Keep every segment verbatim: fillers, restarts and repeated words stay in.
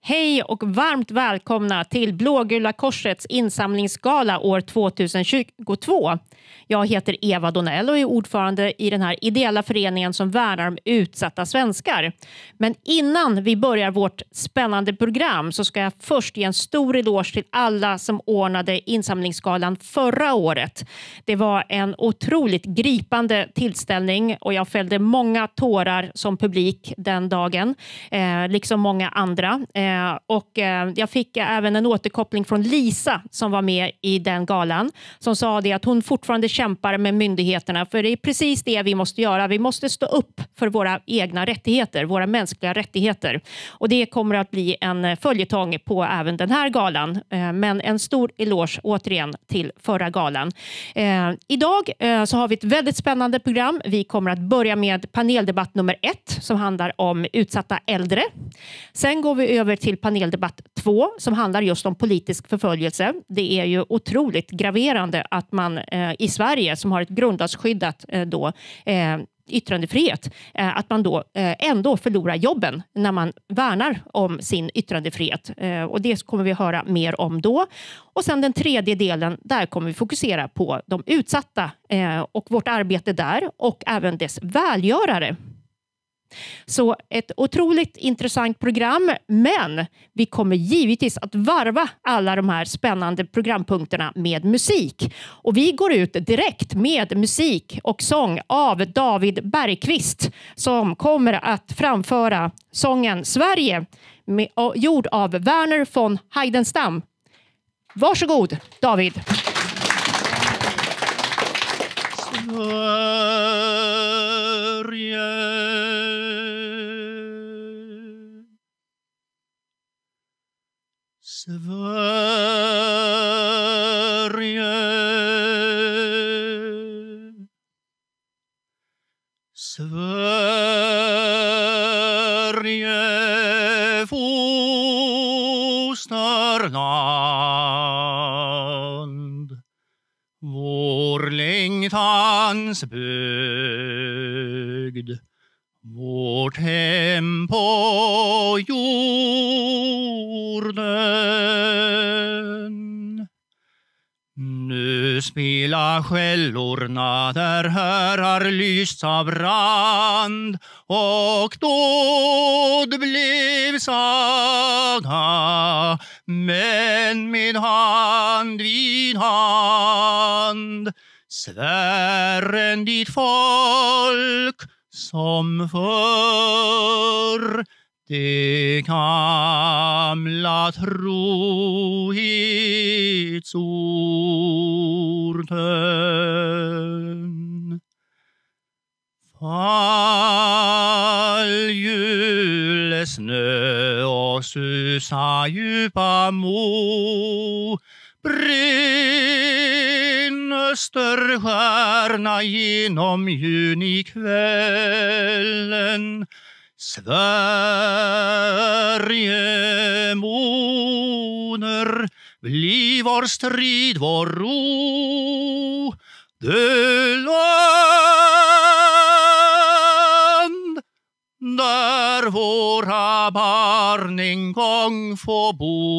Hej och varmt välkomna till Blågula korsets insamlingsgala år tjugohundratjugotvå. Jag heter Eva Donell och är ordförande i den här ideella föreningen som värnar om utsatta svenskar. Men innan vi börjar vårt spännande program så ska jag först ge en stor eloge till alla som ordnade insamlingsgalan förra året. Det var en otroligt gripande tillställning och jag fällde många tårar som publik den dagen, eh, liksom många andra. Eh, och eh, jag fick även en återkoppling från Lisa som var med i den galan som sa det att hon fortfarande kämpar med myndigheterna, för det är precis det vi måste göra. Vi måste stå upp för våra egna rättigheter, våra mänskliga rättigheter. Och det kommer att bli en följetong på även den här galan. Eh, men en stor eloge återigen till förra galan. Eh, idag eh, så har vi ett väldigt spännande program. Vi kommer att börja med paneldebatt nummer ett som handlar om utsatta äldre. Sen går vi över till paneldebatt två som handlar just om politisk förföljelse. Det är ju otroligt graverande att man eh, i Sverige som har ett grundlagsskyddat eh, då, eh, yttrandefrihet, eh, att man då eh, ändå förlorar jobben när man värnar om sin yttrandefrihet. Eh, och det kommer vi höra mer om då. Och sen den tredje delen, där kommer vi fokusera på de utsatta eh, och vårt arbete där och även dess välgörare. Så ett otroligt intressant program, men vi kommer givetvis att varva alla de här spännande programpunkterna med musik. Och vi går ut direkt med musik och sång av David Bergqvist som kommer att framföra sången Sverige med, gjord av Werner von Heidenstam. Varsågod, David. Sverige, Sverige, Sverige, fosterland, vår längtans bygd, vårt hem på jorden. Nu spelar skällorna där herrar lysts av brand och dåd blev saga, men med hand vid hand svären ditt folk som för det gamla trohetsorden. Fall julesnö och susa djupa mo, brinn österstjärna genom junikvällen. Sverige moder, bli vår strid vår ro. Det land där våra barn en gång får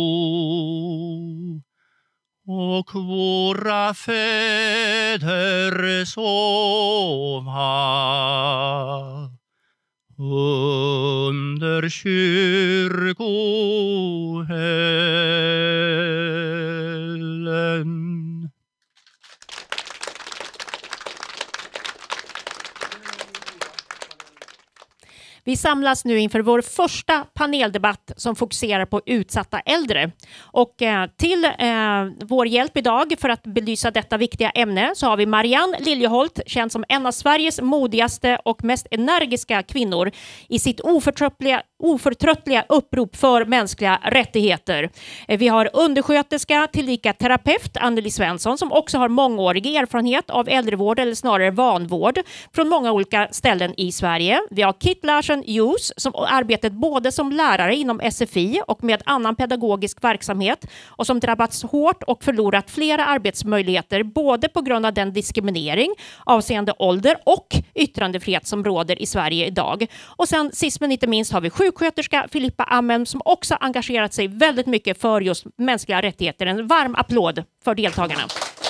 bo och våra fäder sova under kyrkohällen. Vi samlas nu inför vår första paneldebatt som fokuserar på utsatta äldre. Och eh, till eh, vår hjälp idag för att belysa detta viktiga ämne så har vi Marianne Liljeholt, känd som en av Sveriges modigaste och mest energiska kvinnor i sitt oförtröttliga, oförtröttliga upprop för mänskliga rättigheter. Eh, vi har undersköterska tillika terapeut Anneli Svensson som också har mångårig erfarenhet av äldrevård eller snarare vanvård från många olika ställen i Sverige. Vi har Kit Larsson Hughes som arbetat både som lärare inom S F I och med annan pedagogisk verksamhet och som drabbats hårt och förlorat flera arbetsmöjligheter både på grund av den diskriminering avseende ålder och yttrandefrihet som råder i Sverige idag. Och sen sist men inte minst har vi sjuk sjuksköterska Filippa Ammen som också engagerat sig väldigt mycket för just mänskliga rättigheter. En varm applåd för deltagarna.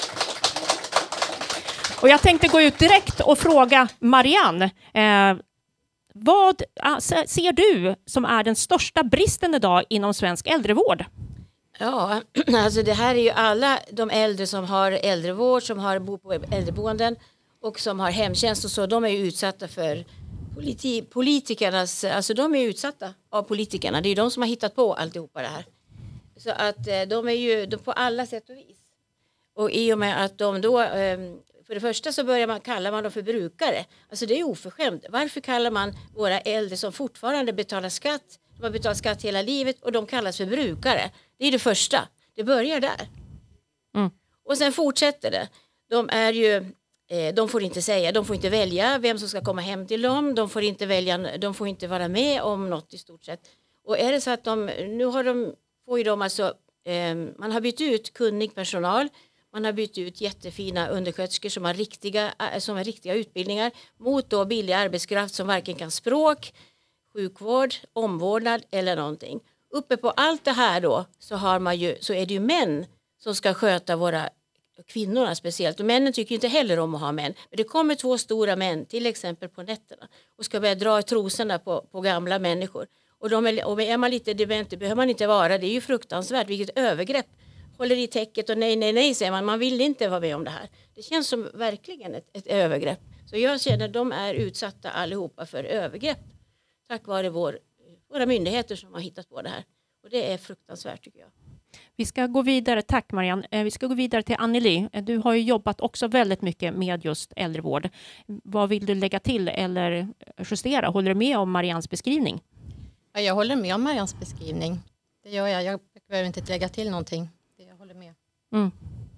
Och jag tänkte gå ut direkt och fråga Marianne, eh, vad ser du som är den största bristen idag inom svensk äldrevård? Ja, alltså det här är ju alla de äldre som har äldrevård, som har bo på äldreboenden och som har hemtjänst och så, de är ju utsatta för politi- politikernas, alltså de är utsatta av politikerna. Det är ju de som har hittat på alltihopa det här. Så att de är ju de på alla sätt och vis. Och i och med att de då, för det första så börjar man kalla man dem för brukare. Alltså det är oförskämt. Varför kallar man våra äldre som fortfarande betalar skatt, de har betalat skatt hela livet och de kallas för brukare? Det är det första. Det börjar där. Mm. Och sen fortsätter det. De är ju, eh, de får inte säga, de får inte välja vem som ska komma hem till dem. De får inte välja, de får inte vara med om något i stort sett. Och är det så att de, nu har de, får ju de alltså, eh, man har bytt ut kunnig personal. Man har bytt ut jättefina undersköterskor som har riktiga, som har riktiga utbildningar mot då billig arbetskraft som varken kan språk, sjukvård, omvårdnad eller någonting. Uppe på allt det här då så, har man ju, så är det ju män som ska sköta våra kvinnorna speciellt. Och männen tycker inte heller om att ha män. Men det kommer två stora män till exempel på nätterna och ska börja dra i trosorna på, på gamla människor. Och, de är, och är man lite dement, det behöver man inte vara. Det är ju fruktansvärt, vilket övergrepp. Håller i täcket och nej, nej, nej säger man. Man vill inte vara med om det här. Det känns som verkligen ett, ett övergrepp. Så jag känner att de är utsatta allihopa för övergrepp. Tack vare vår, våra myndigheter som har hittat på det här. Och det är fruktansvärt tycker jag. Vi ska gå vidare, tack Marianne. Vi ska gå vidare till Anneli. Du har ju jobbat också väldigt mycket med just äldrevård. Vad vill du lägga till eller justera? Håller du med om Mariannes beskrivning? Ja, jag håller med om Mariannes beskrivning. Det gör jag. Jag behöver inte lägga till någonting. Jag håller med. Mm.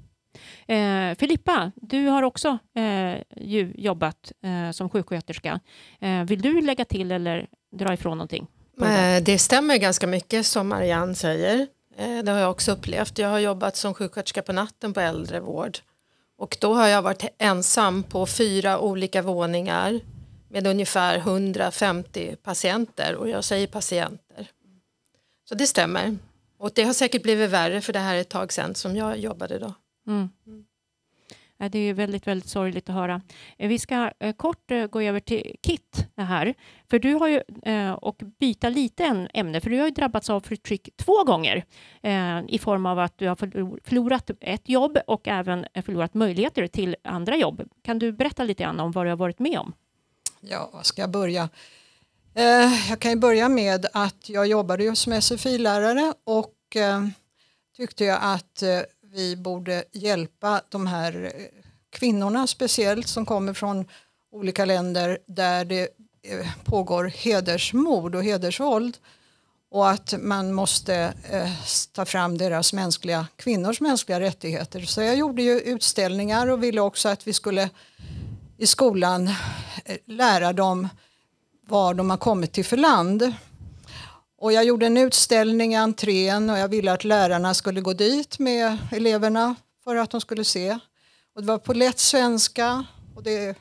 Eh, Filippa, du har också eh, ju jobbat eh, som sjuksköterska. Eh, vill du lägga till eller dra ifrån någonting? Det? det stämmer ganska mycket som Marianne säger. Eh, det har jag också upplevt. Jag har jobbat som sjuksköterska på natten på äldrevård. Och då har jag varit ensam på fyra olika våningar med ungefär hundrafemtio patienter. Och jag säger patienter. Så det stämmer. Och det har säkert blivit värre för det här är ett tag sedan som jag jobbade då. Mm. Mm. Det är väldigt, väldigt sorgligt att höra. Vi ska eh, kort eh, gå över till Kit det här. För du har ju, eh, och byta lite en ämne, för du har ju drabbats av förtryck två gånger. Eh, I form av att du har förlorat ett jobb och även förlorat möjligheter till andra jobb. Kan du berätta lite grann om vad du har varit med om? Ja, vad ska jag börja? Eh, jag kan ju börja med att jag jobbade ju som S F I-lärare och eh, tyckte jag att eh, vi borde hjälpa de här kvinnorna speciellt som kommer från olika länder där det eh, pågår hedersmord och hedersvåld och att man måste eh, ta fram deras mänskliga, kvinnors mänskliga rättigheter. Så jag gjorde ju utställningar och ville också att vi skulle i skolan eh, lära dem var de har kommit till för land. Och jag gjorde en utställning i entrén och jag ville att lärarna skulle gå dit med eleverna för att de skulle se. Och det var på lätt svenska. Och, det,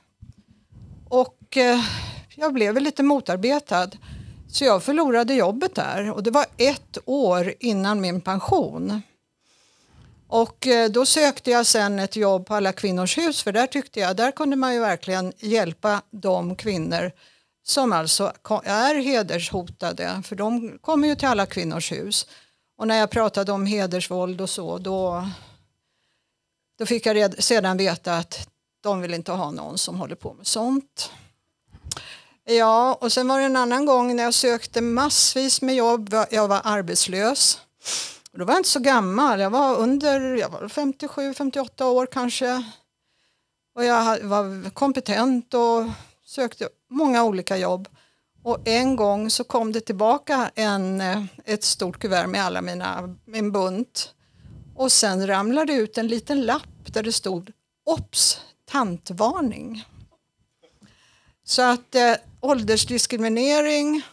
och eh, jag blev lite motarbetad. Så jag förlorade jobbet där. Och det var ett år innan min pension. Och eh, då sökte jag sen ett jobb på Alla kvinnors hus. För där tyckte jag, där kunde man ju verkligen hjälpa de kvinnor som alltså är hedershotade, för de kommer ju till Alla kvinnors hus. Och när jag pratade om hedersvåld och så, då, då fick jag red, sedan veta att de vill inte ha någon som håller på med sånt. Ja, och sen var det en annan gång när jag sökte massvis med jobb. Jag var arbetslös. Och då var jag inte så gammal. Jag var under jag var femtiosju femtioåtta år kanske. Och jag var kompetent och sökte många olika jobb. Och en gång så kom det tillbaka en, ett stort kuvert med alla mina, min bunt. Och sen ramlade ut en liten lapp där det stod Ops, tantvarning. Så att eh, åldersdiskriminering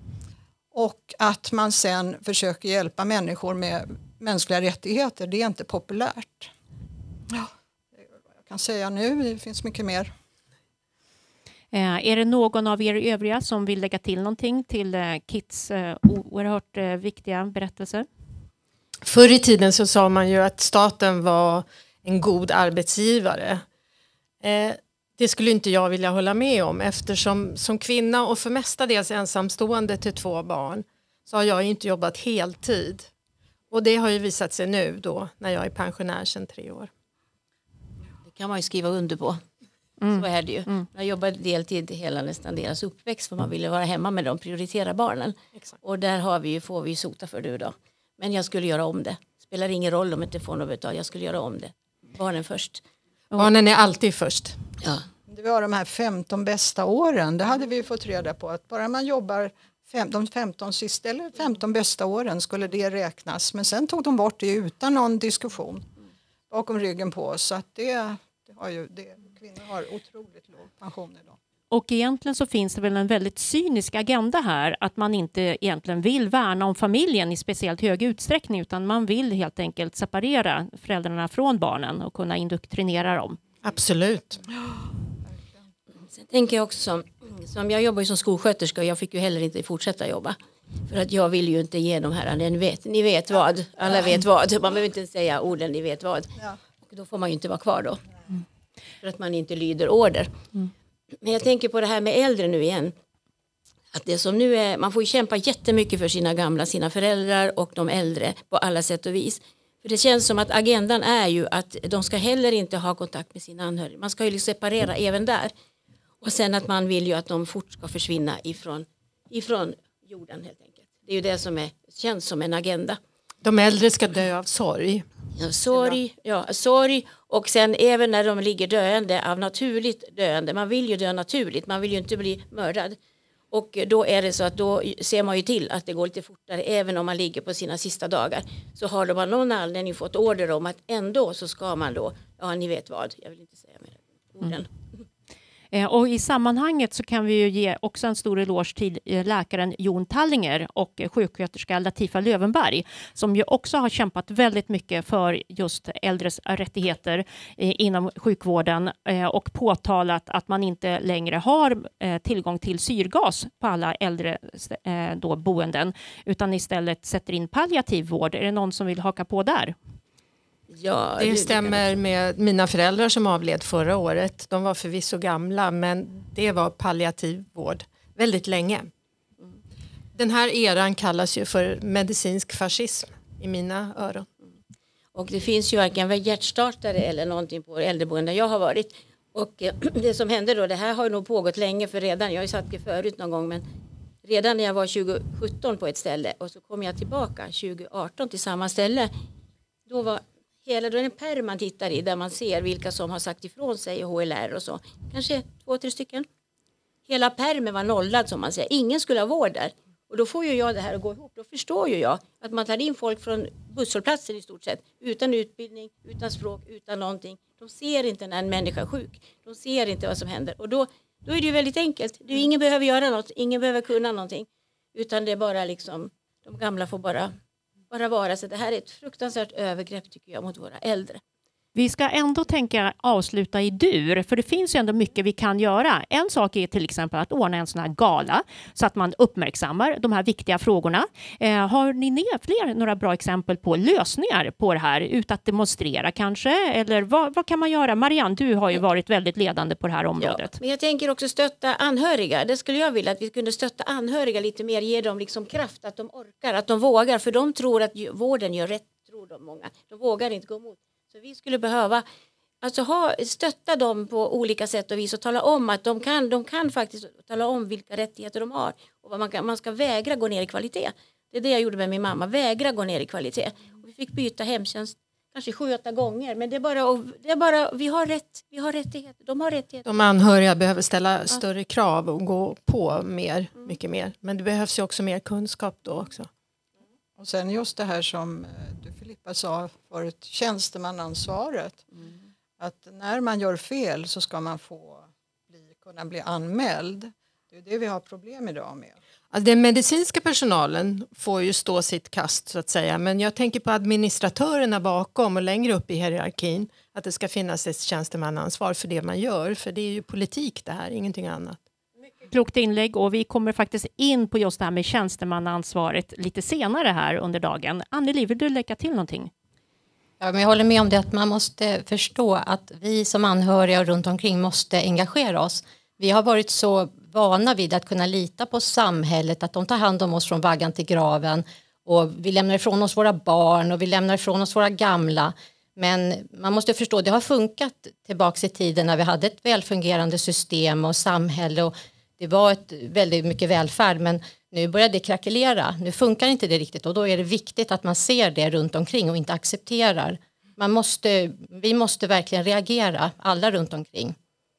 och att man sen försöker hjälpa människor med mänskliga rättigheter, det är inte populärt. Ja, det är vad jag kan säga nu, det finns mycket mer. Eh, är det någon av er övriga som vill lägga till någonting till eh, Kits eh, oerhört eh, viktiga berättelser? Förr i tiden så sa man ju att staten var en god arbetsgivare. Eh, det skulle inte jag vilja hålla med om, eftersom som kvinna och för mestadels ensamstående till två barn så har jag inte jobbat heltid. Och det har ju visat sig nu då när jag är pensionär sedan tre år. Det kan man ju skriva under på. Mm. Så är det ju. Mm. Jag jobbade deltid hela nästan deras uppväxt för man ville vara hemma med dem, prioritera barnen. Exakt. Och där har vi ju, får vi ju sota för nu då. Men jag skulle göra om det. Spelar ingen roll om jag inte får något betalt. Jag skulle göra om det. Barnen först. Barnen är alltid först. Ja. Det var de här femton bästa åren. Det hade vi fått reda på. Att bara man jobbar fem, de femton sista eller femton bästa åren skulle det räknas. Men sen tog de bort det utan någon diskussion bakom ryggen på oss. Så att det, det har ju, det, kvinnor har otroligt låg pension idag. Och egentligen så finns det väl en väldigt cynisk agenda här, att man inte egentligen vill värna om familjen i speciellt hög utsträckning, utan man vill helt enkelt separera föräldrarna från barnen och kunna indoktrinera dem. Absolut. Sen tänker jag också som, som jag jobbar ju som skolsköterska och jag fick ju heller inte fortsätta jobba. För att jag vill ju inte ge de här, ni vet, ni vet vad, alla vet vad, man behöver inte säga orden, ni vet vad. Och då får man ju inte vara kvar då. Mm. För att man inte lyder order. Mm. Men jag tänker på det här med äldre nu igen. Att det som nu är, man får ju kämpa jättemycket för sina gamla, sina föräldrar och de äldre på alla sätt och vis. För det känns som att agendan är ju att de ska heller inte ha kontakt med sina anhöriga. Man ska ju separera mm. även där. Och sen att man vill ju att de fort ska försvinna ifrån, ifrån jorden helt enkelt. Det är ju det som är, känns som en agenda. De äldre ska dö av sorg. Ja, sorg, ja, sorg och sen även när de ligger döende av naturligt döende. Man vill ju dö naturligt, man vill ju inte bli mördad. Och då är det så att då ser man ju till att det går lite fortare även om man ligger på sina sista dagar. Så har de av någon anledning fått order om att ändå så ska man då, ja ni vet vad, jag vill inte säga mer orden. Mm. Och i sammanhanget så kan vi ju ge också en stor eloge till läkaren Jon Tallinger och sjuksköterska Latifa Lövenberg som ju också har kämpat väldigt mycket för just äldres rättigheter inom sjukvården och påtalat att man inte längre har tillgång till syrgas på alla äldre då boenden utan istället sätter in palliativ vård. Är det någon som vill haka på där? Ja, det, det stämmer med mina föräldrar som avled förra året. De var förvisso gamla men det var palliativ vård väldigt länge. Den här eran kallas ju för medicinsk fascism i mina öron. Och det finns ju varken hjärtstartare eller någonting på äldreboenden jag har varit. Och det som hände då, det här har nog pågått länge för redan, jag har ju satt det förut någon gång men redan när jag var tjugo sjutton på ett ställe och så kom jag tillbaka tjugo arton till samma ställe. Då var hela då är en pärm man tittar i där man ser vilka som har sagt ifrån sig H L R och så. Kanske två, tre stycken. Hela pärmen var nollad som man säger. Ingen skulle ha vård där. Och då får ju jag det här att gå ihop. Då förstår ju jag att man tar in folk från busshållplatsen i stort sett. Utan utbildning, utan språk, utan någonting. De ser inte när en människa är sjuk. De ser inte vad som händer. Och då, då är det ju väldigt enkelt. Det är, ingen behöver göra något. Ingen behöver kunna någonting. Utan det är bara liksom, de gamla får bara... bara vara. Så det här är ett fruktansvärt övergrepp tycker jag mot våra äldre. Vi ska ändå tänka avsluta i dur, för det finns ju ändå mycket vi kan göra. En sak är till exempel att ordna en sån här gala så att man uppmärksammar de här viktiga frågorna. Eh, har ni ner fler några bra exempel på lösningar på det här ut att demonstrera kanske? Eller vad, vad kan man göra? Marianne, du har ju varit väldigt ledande på det här området. Ja, men jag tänker också stötta anhöriga. Det skulle jag vilja att vi kunde stötta anhöriga lite mer, ge dem liksom kraft, att de orkar, att de vågar, för de tror att vården gör rätt, tror de många. De vågar inte gå emot. Så vi skulle behöva alltså ha, stötta dem på olika sätt och vis och tala om att de kan, de kan faktiskt tala om vilka rättigheter de har och vad man, kan, man ska vägra gå ner i kvalitet. Det är det jag gjorde med min mamma, vägra gå ner i kvalitet. Och vi fick byta hemtjänst kanske sju, åtta gånger, men det är bara, det är bara vi har rätt, vi har rättigheter, de har rättigheter. De anhöriga behöver ställa ja. större krav och gå på mer, mm. mycket mer. Men det behövs ju också mer kunskap då också. Och sen just det här som du Filippa sa förut, tjänstemannaansvaret. Mm. Att när man gör fel så ska man få bli, kunna bli anmäld. Det är det vi har problem idag med. Alltså den medicinska personalen får ju stå sitt kast så att säga, men jag tänker på administratörerna bakom och längre upp i hierarkin, att det ska finnas ett tjänstemannaansvar för det man gör, för det är ju politik det här, ingenting annat. Klokt inlägg, och vi kommer faktiskt in på just det här med tjänstemannaansvaret lite senare här under dagen. Anneli, vill du lägga till någonting? Ja, men jag håller med om det, att man måste förstå att vi som anhöriga och runt omkring måste engagera oss. Vi har varit så vana vid att kunna lita på samhället, att de tar hand om oss från vaggan till graven, och vi lämnar ifrån oss våra barn och vi lämnar ifrån oss våra gamla. Men man måste förstå, det har funkat tillbaka i tiden när vi hade ett välfungerande system och samhälle, och det var ett väldigt mycket välfärd, men nu börjar det krackelera. Nu funkar inte det riktigt, och då är det viktigt att man ser det runt omkring och inte accepterar. Man måste, vi måste verkligen reagera, alla runt omkring,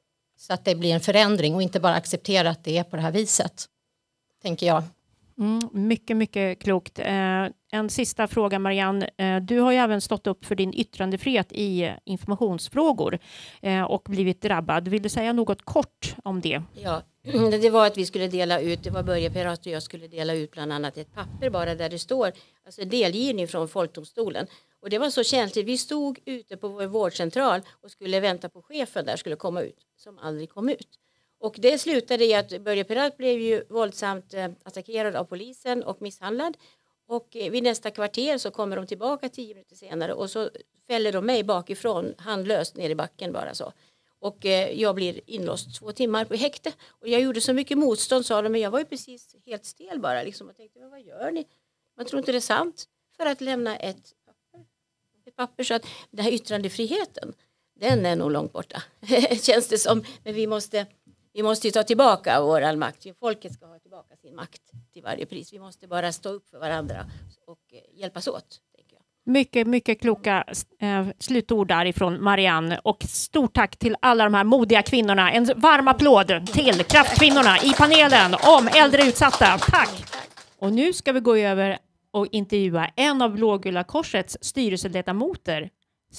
så att det blir en förändring och inte bara acceptera att det är på det här viset, tänker jag. Mm, mycket, mycket klokt. Eh, en sista fråga, Marianne. Eh, du har ju även stått upp för din yttrandefrihet i informationsfrågor eh, och blivit drabbad. Vill du säga något kort om det? Ja, det var att vi skulle dela ut, det var Börje Pirat och jag skulle dela ut bland annat ett papper bara där det står, alltså delgivning från Folkdomstolen. Och det var så känsligt, vi stod ute på vår vårdcentral och skulle vänta på chefen där skulle komma ut, som aldrig kom ut. Och det slutade i att Börje Pirat blev ju våldsamt eh, attackerad av polisen och misshandlad. Och eh, vid nästa kvarter så kommer de tillbaka tio minuter senare och så fäller de mig bakifrån handlöst ner i backen bara så. Och eh, jag blir inlåst två timmar på häkte. Och jag gjorde så mycket motstånd, sa de, men jag var ju precis helt stel bara. Liksom. Jag tänkte, men vad gör ni? Man tror inte det är sant. För att lämna ett papper. Ett papper, så att den här yttrandefriheten, den är nog långt borta. Känns det som. Men vi måste... Vi måste ju ta tillbaka vår makt. Folket ska ha tillbaka sin makt till varje pris. Vi måste bara stå upp för varandra och hjälpas åt. Tänker jag. Mycket, mycket kloka eh, slutord därifrån Marianne. Och stort tack till alla de här modiga kvinnorna. En varm applåd till kraftkvinnorna i panelen om äldre utsatta. Tack! Och nu ska vi gå över och intervjua en av Blågula Korsets styrelseledamöter,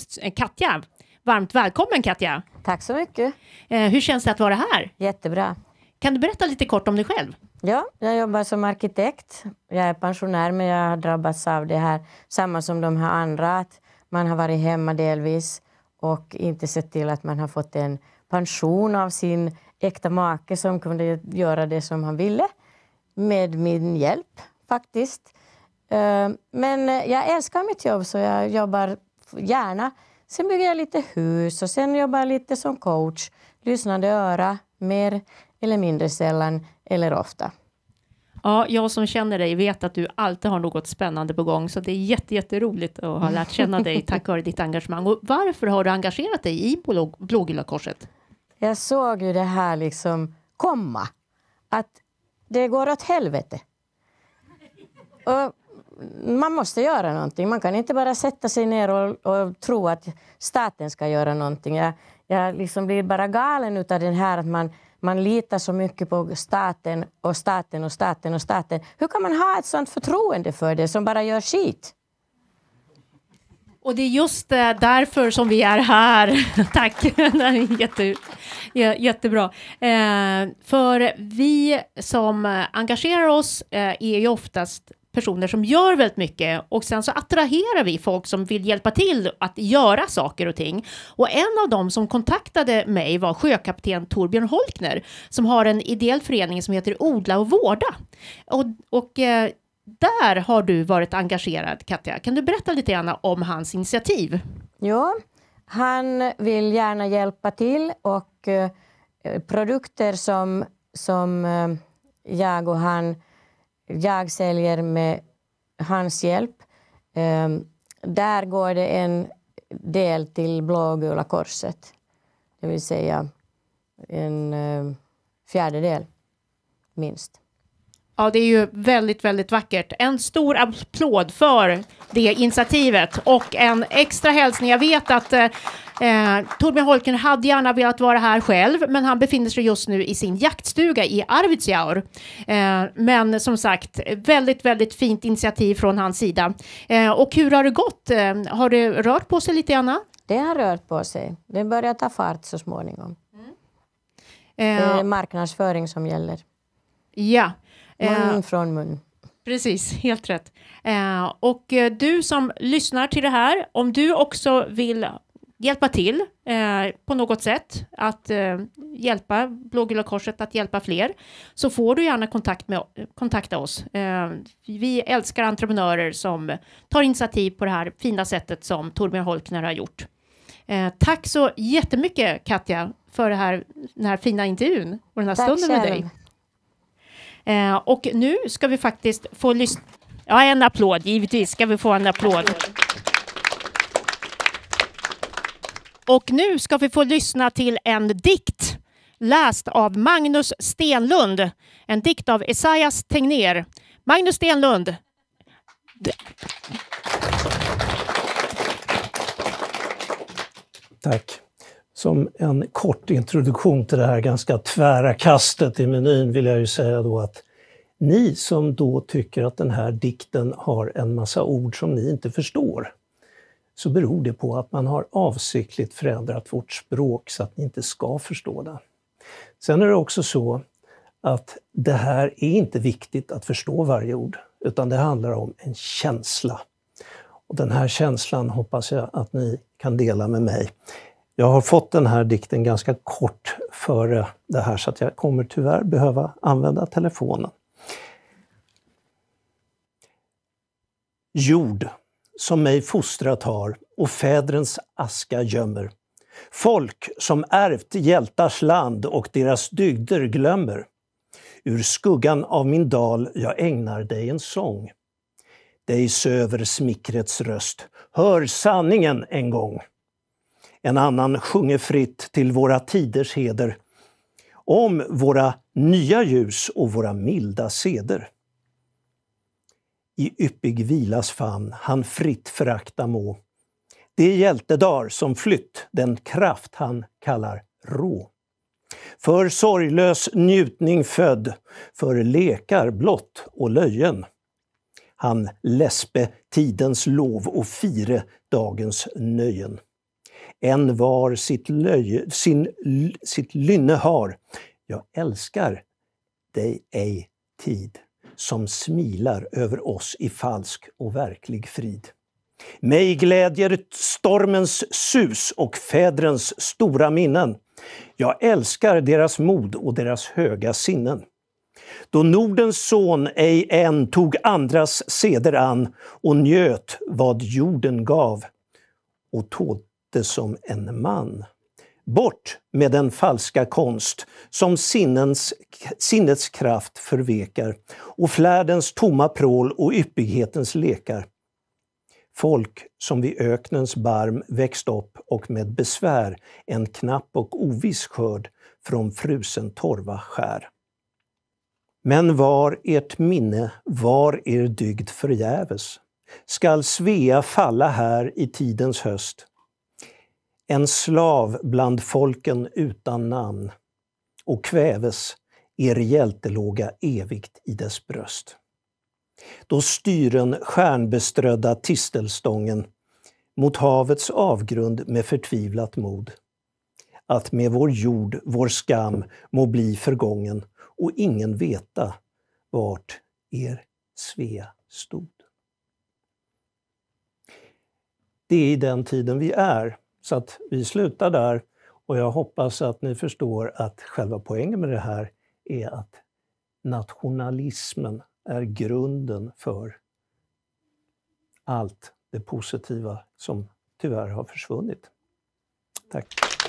Katja. Varmt välkommen, Katja. Tack så mycket. Eh, hur känns det att vara här? Jättebra. Kan du berätta lite kort om dig själv? Ja, jag jobbar som arkitekt. Jag är pensionär, men jag har drabbats av det här. Samma som de här andra. Att man har varit hemma delvis och inte sett till att man har fått en pension av sin äkta make som kunde göra det som han ville. Med min hjälp faktiskt. Uh, men jag älskar mitt jobb, så jag jobbar gärna. Sen bygger jag lite hus och sen jobbar jag lite som coach. Lyssnande öra, mer eller mindre sällan eller ofta. Ja, jag som känner dig vet att du alltid har något spännande på gång. Så det är jätte, jätteroligt att ha lärt känna dig tack vare ditt engagemang. Och varför har du engagerat dig i Blågula Korset? Jag såg ju det här liksom komma. Att det går åt helvete. Och man måste göra någonting. Man kan inte bara sätta sig ner och, och tro att staten ska göra någonting. Jag, jag liksom blir bara galen utav den här att man, man litar så mycket på staten och staten och staten och staten. Hur kan man ha ett sånt förtroende för det som bara gör skit? Och det är just därför som vi är här. Tack. Jätte, jättebra. Eh, för vi som engagerar oss eh, är ju oftast personer som gör väldigt mycket, och sen så attraherar vi folk som vill hjälpa till att göra saker och ting. Och en av dem som kontaktade mig var sjökapten Torbjörn Holkner, som har en ideell förening som heter Odla och Vårda. Och, och eh, där har du varit engagerad, Katja. Kan du berätta lite grann om hans initiativ? Ja, han vill gärna hjälpa till, och eh, produkter som, som eh, jag och han jag säljer med hans hjälp. Um, där går det en del till Blågula Korset. Det vill säga en um, fjärdedel minst. Ja, det är ju väldigt, väldigt vackert. En stor applåd för det initiativet. Och en extra hälsning. Jag vet att eh, Torbjörn Holken hade gärna velat vara här själv, men han befinner sig just nu i sin jaktstuga i Arvidsjaur. Eh, men som sagt, väldigt, väldigt fint initiativ från hans sida. Eh, och hur har det gått? Eh, har det rört på sig lite grann? Det har rört på sig. Det börjar ta fart så småningom. Mm. Eh, det är marknadsföring som gäller. Ja. Mun från mun. Precis, helt rätt. Eh, och eh, du som lyssnar till det här, om du också vill hjälpa till eh, på något sätt att eh, hjälpa Blågula Korset att hjälpa fler, så får du gärna kontakt med, kontakta oss. Eh, vi älskar entreprenörer som tar initiativ på det här fina sättet som Torbjörn Holkner har gjort. Eh, tack så jättemycket, Katja, för det här, den här fina intervjun och den här Tack stunden med själv. dig. Eh, och nu ska vi faktiskt få lyssna. Ja, en applåd. Givetvis ska vi få en applåd. Och nu ska vi få lyssna till en dikt läst av Magnus Stenlund. En dikt av Esaias Tegnér. Magnus Stenlund. Tack. Som en kort introduktion till det här ganska tvära kastet i menyn vill jag ju säga då att ni som då tycker att den här dikten har en massa ord som ni inte förstår, så beror det på att man har avsiktligt förändrat vårt språk så att ni inte ska förstå det. Sen är det också så att det här är inte viktigt att förstå varje ord, utan det handlar om en känsla. Och den här känslan hoppas jag att ni kan dela med mig. Jag har fått den här dikten ganska kort före det här så att jag kommer tyvärr behöva använda telefonen. Jord som mig fostrat har och fädrens aska gömmer. Folk som ärvt hjältars land och deras dygder glömmer. Ur skuggan av min dal jag ägnar dig en sång. Dig söver smickrets röst, hör sanningen en gång. En annan sjunger fritt till våra tiders heder. Om våra nya ljus och våra milda seder. I yppig vilas famn han fritt förakta må. Det hjältedar som flytt den kraft han kallar rå. För sorglös njutning född, för lekar blott och löjen. Han läspe tidens lov och fire dagens nöjen. En var sitt, löje, sin, sitt lynne har. Jag älskar dig ej tid, som smilar över oss i falsk och verklig frid. Mig glädjer stormens sus och fädrens stora minnen. Jag älskar deras mod och deras höga sinnen. Då Nordens son ej än tog andras seder an och njöt vad jorden gav och tålde som en man. Bort med den falska konst som sinnens, sinnets kraft förvekar och flärdens tomma prål och yppighetens lekar. Folk som vid öknens barm växt upp och med besvär en knapp och oviss skörd från frusen torva skär. Men var ert minne, var er dygd förgäves, skall Svea falla här i tidens höst. En slav bland folken utan namn och kväves er hjältelåga evigt i dess bröst. Då styren stjärnbeströdda tistelstången mot havets avgrund med förtvivlat mod. Att med vår jord, vår skam må bli förgången och ingen veta vart er Svea stod. Det är i den tiden vi är, så att vi slutar där och jag hoppas att ni förstår att själva poängen med det här är att nationalismen är grunden för allt det positiva som tyvärr har försvunnit. Tack.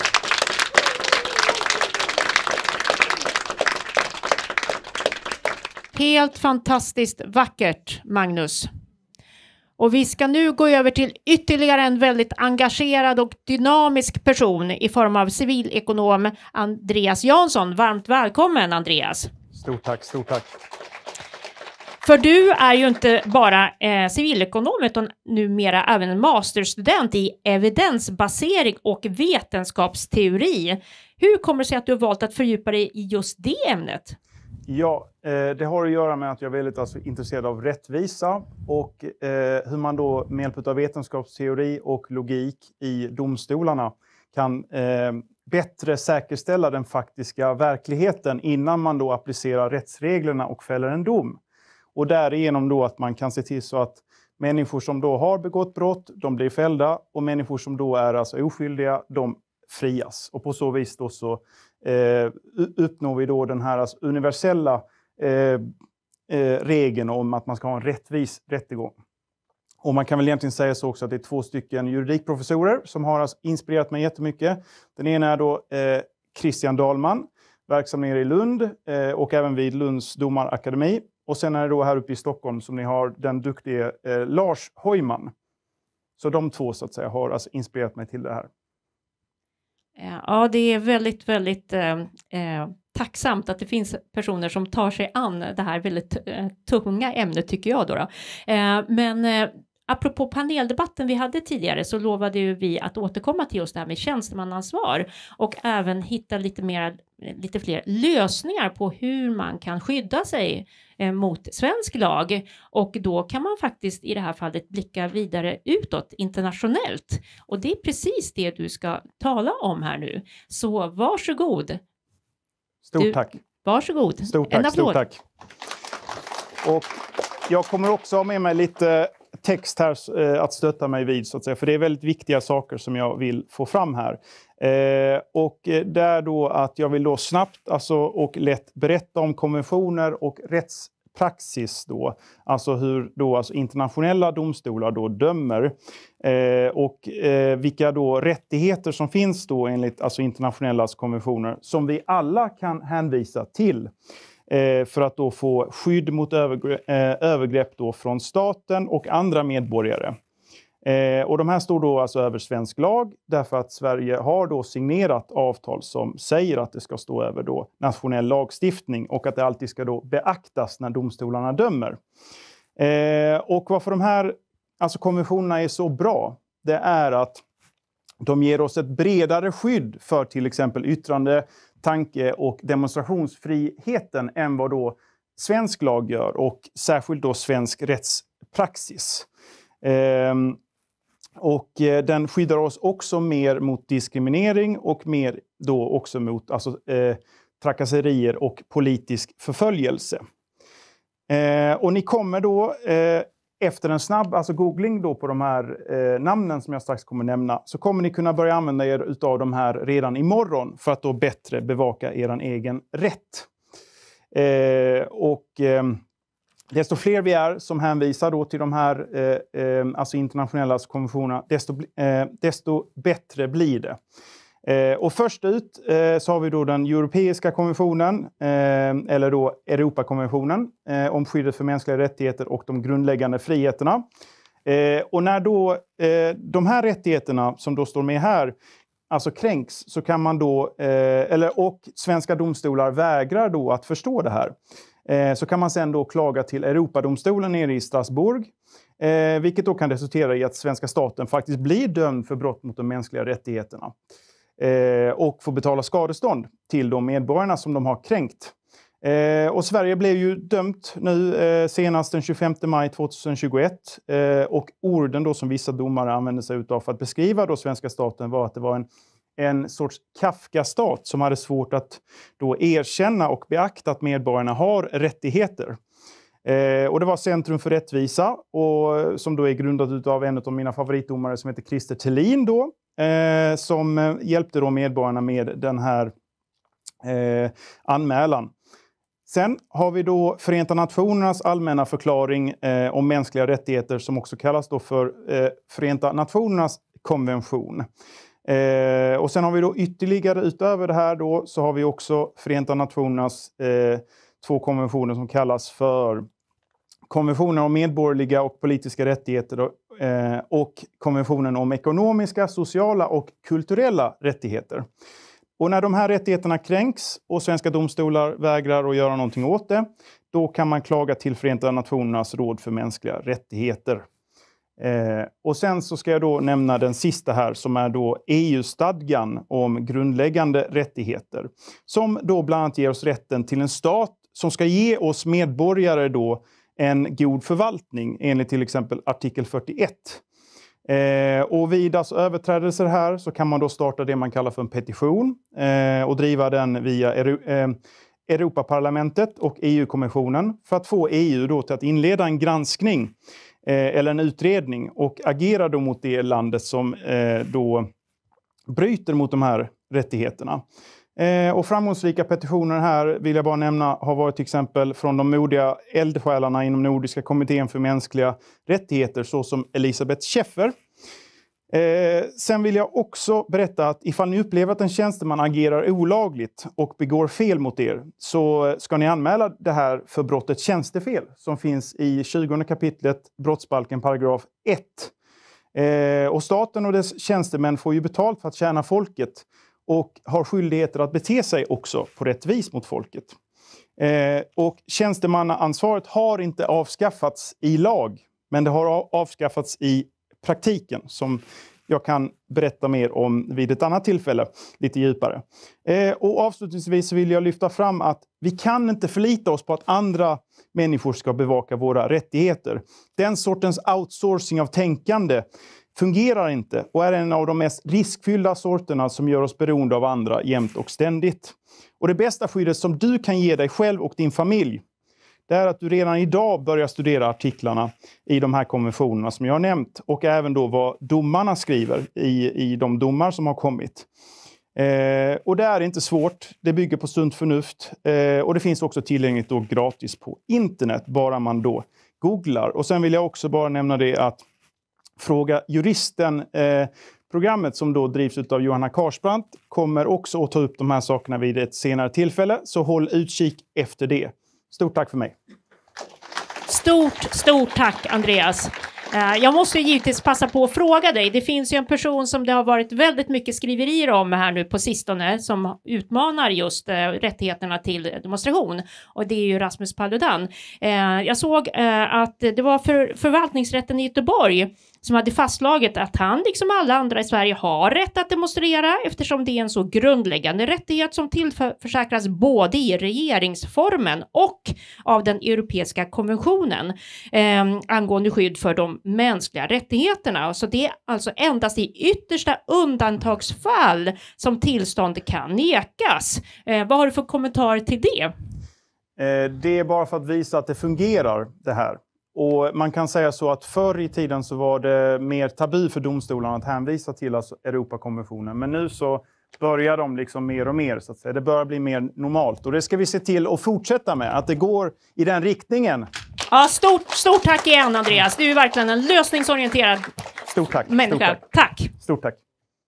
Helt fantastiskt vackert, Magnus. Och vi ska nu gå över till ytterligare en väldigt engagerad och dynamisk person i form av civilekonom Andreas Jansson. Varmt välkommen, Andreas. Stort tack, stort tack. För du är ju inte bara eh, civilekonom utan numera även en masterstudent i evidensbasering och vetenskapsteori. Hur kommer det sig att du har valt att fördjupa dig i just det ämnet? Ja, eh, det har att göra med att jag är väldigt alltså, intresserad av rättvisa och eh, hur man då med hjälp av vetenskapsteori och logik i domstolarna kan eh, bättre säkerställa den faktiska verkligheten innan man då applicerar rättsreglerna och fäller en dom. Och därigenom då att man kan se till så att människor som då har begått brott, de blir fällda, och människor som då är alltså oskyldiga, de frias. Och på så vis då så eh, uppnår vi då den här alltså universella eh, eh, regeln om att man ska ha en rättvis rättegång. Och man kan väl egentligen säga så också att det är två stycken juridikprofessorer som har alltså inspirerat mig jättemycket. Den ena är då eh, Christian Dahlman, verksam nere i Lund eh, och även vid Lunds domarakademi. Och sen är det då här uppe i Stockholm som ni har den duktiga eh, Lars Hojman. Så de två så att säga har alltså inspirerat mig till det här. Ja, det är väldigt, väldigt eh, eh, tacksamt att det finns personer som tar sig an det här väldigt eh, tunga ämnet tycker jag då. då. Eh, men eh, apropå paneldebatten vi hade tidigare så lovade ju vi att återkomma till just det här med tjänstemannaansvar och även hitta lite, mer, lite fler lösningar på hur man kan skydda sig eh, mot svensk lag. Och då kan man faktiskt i det här fallet blicka vidare utåt internationellt. Och det är precis det du ska tala om här nu. Så varsågod. Stort du, tack. Varsågod. Stort tack, stort tack. Och jag kommer också ha med mig lite text här eh, att stötta mig vid så att säga. För det är väldigt viktiga saker som jag vill få fram här. Eh, och eh, där då att jag vill då snabbt alltså, och lätt berätta om konventioner och rättspraxis då. Alltså hur då alltså, internationella domstolar då dömer. Eh, och eh, vilka då rättigheter som finns då enligt alltså, internationella konventioner som vi alla kan hänvisa till. För att då få skydd mot övergrepp, övergrepp då från staten och andra medborgare. Och de här står då alltså över svensk lag därför att Sverige har då signerat avtal som säger att det ska stå över då nationell lagstiftning och att det alltid ska då beaktas när domstolarna dömer. Och varför de här alltså konventionerna är så bra, det är att de ger oss ett bredare skydd för till exempel yttrande, tanke- och demonstrationsfriheten än vad då svensk lag gör och särskilt då svensk rättspraxis. Ehm, och eh, den skyddar oss också mer mot diskriminering och mer då också mot alltså, eh, trakasserier och politisk förföljelse. Eh, och ni kommer då eh, efter en snabb alltså googling då på de här eh, namnen som jag strax kommer nämna så kommer ni kunna börja använda er utav de här redan imorgon för att då bättre bevaka er egen rätt. Eh, och eh, desto fler vi är som hänvisar då till de här eh, eh, alltså internationella konventionerna desto, eh, desto bättre blir det. Eh, och först ut eh, så har vi då den europeiska konventionen eh, eller då Europakonventionen eh, om skyddet för mänskliga rättigheter och de grundläggande friheterna. Eh, och när då eh, de här rättigheterna som då står med här alltså kränks så kan man då eh, eller och svenska domstolar vägrar då att förstå det här. Eh, så kan man sen då klaga till Europadomstolen nere i Strasbourg. Eh, vilket då kan resultera i att svenska staten faktiskt blir dömd för brott mot de mänskliga rättigheterna. Eh, och får betala skadestånd till de medborgarna som de har kränkt. Eh, och Sverige blev ju dömt nu eh, senast den tjugofemte maj tjugohundratjugoett. Eh, och orden då som vissa domare använde sig utav för att beskriva då svenska staten var att det var en, en sorts Kafka-stat som hade svårt att då erkänna och beakta att medborgarna har rättigheter. Eh, och det var Centrum för rättvisa och som då är grundat utav en av mina favoritdomare som heter Christer Thelin då. Eh, som eh, hjälpte då medborgarna med den här eh, anmälan. Sen har vi då Förenta Nationernas allmänna förklaring eh, om mänskliga rättigheter som också kallas då för eh, Förenta Nationernas konvention. Eh, och sen har vi då ytterligare utöver det här då så har vi också Förenta Nationernas eh, två konventioner som kallas för konventionen om medborgerliga och politiska rättigheter och, eh, och konventionen om ekonomiska, sociala och kulturella rättigheter. Och när de här rättigheterna kränks och svenska domstolar vägrar att göra någonting åt det, då kan man klaga till Förenta Nationernas råd för mänskliga rättigheter. Eh, och sen så ska jag då nämna den sista här som är då E U-stadgan om grundläggande rättigheter. Som då bland annat ger oss rätten till en stat som ska ge oss medborgare då en god förvaltning enligt till exempel artikel fyrtioett. Eh, och vid alltså överträdelser här så kan man då starta det man kallar för en petition eh, och driva den via Euro- eh, Europaparlamentet och E U-kommissionen för att få E U då till att inleda en granskning eh, eller en utredning och agera då mot det landet som eh, då bryter mot de här rättigheterna. Eh, och framgångsrika petitioner här vill jag bara nämna har varit till exempel från de modiga eldsjälarna inom Nordiska kommittén för mänskliga rättigheter såsom Elisabeth Schäffer. Eh, sen vill jag också berätta att ifall ni upplever att en tjänsteman agerar olagligt och begår fel mot er så ska ni anmäla det här för brottet tjänstefel som finns i tjugonde kapitlet brottsbalken paragraf ett. Eh, och staten och dess tjänstemän får ju betalt för att tjäna folket och har skyldigheter att bete sig också på rätt vis mot folket. Eh, och tjänstemannaansvaret har inte avskaffats i lag, men det har avskaffats i praktiken som jag kan berätta mer om vid ett annat tillfälle lite djupare. Eh, och avslutningsvis vill jag lyfta fram att vi kan inte förlita oss på att andra människor ska bevaka våra rättigheter. Den sortens outsourcing av tänkande fungerar inte och är en av de mest riskfyllda sorterna som gör oss beroende av andra jämt och ständigt. Och det bästa skyddet som du kan ge dig själv och din familj, det är att du redan idag börjar studera artiklarna i de här konventionerna som jag har nämnt och även då vad domarna skriver i, i de domar som har kommit. Eh, och det är inte svårt, det bygger på sunt förnuft eh, och det finns också tillgängligt då gratis på internet bara man då googlar. Och sen vill jag också bara nämna det att Fråga juristen eh, programmet som då drivs av Johanna Karsbrandt kommer också att ta upp de här sakerna vid ett senare tillfälle. Så håll utkik efter det. Stort tack för mig. Stort, stort tack Andreas. Jag måste givetvis passa på att fråga dig. Det finns ju en person som det har varit väldigt mycket skriverier om här nu på sistone som utmanar just eh, rättigheterna till demonstration. Och det är ju Rasmus Paludan. Eh, jag såg eh, att det var för förvaltningsrätten i Göteborg som hade fastslagit att han, liksom alla andra i Sverige, har rätt att demonstrera eftersom det är en så grundläggande rättighet som tillförsäkras både i regeringsformen och av den europeiska konventionen eh, angående skydd för de mänskliga rättigheterna. Så det är alltså endast i yttersta undantagsfall som tillstånd kan nekas. Eh, vad har du för kommentar till det? Eh, det är bara för att visa att det fungerar det här. Och man kan säga så att förr i tiden så var det mer tabu för domstolarna att hänvisa till alltså Europakonventionen. Men nu så börjar de liksom mer och mer så att säga. Det börjar bli mer normalt. Och det ska vi se till att fortsätta med. Att det går i den riktningen. Ja, stort, stort tack igen Andreas. Du är verkligen en lösningsorienterad stort tack. människa. Stort tack. Tack. Stort tack.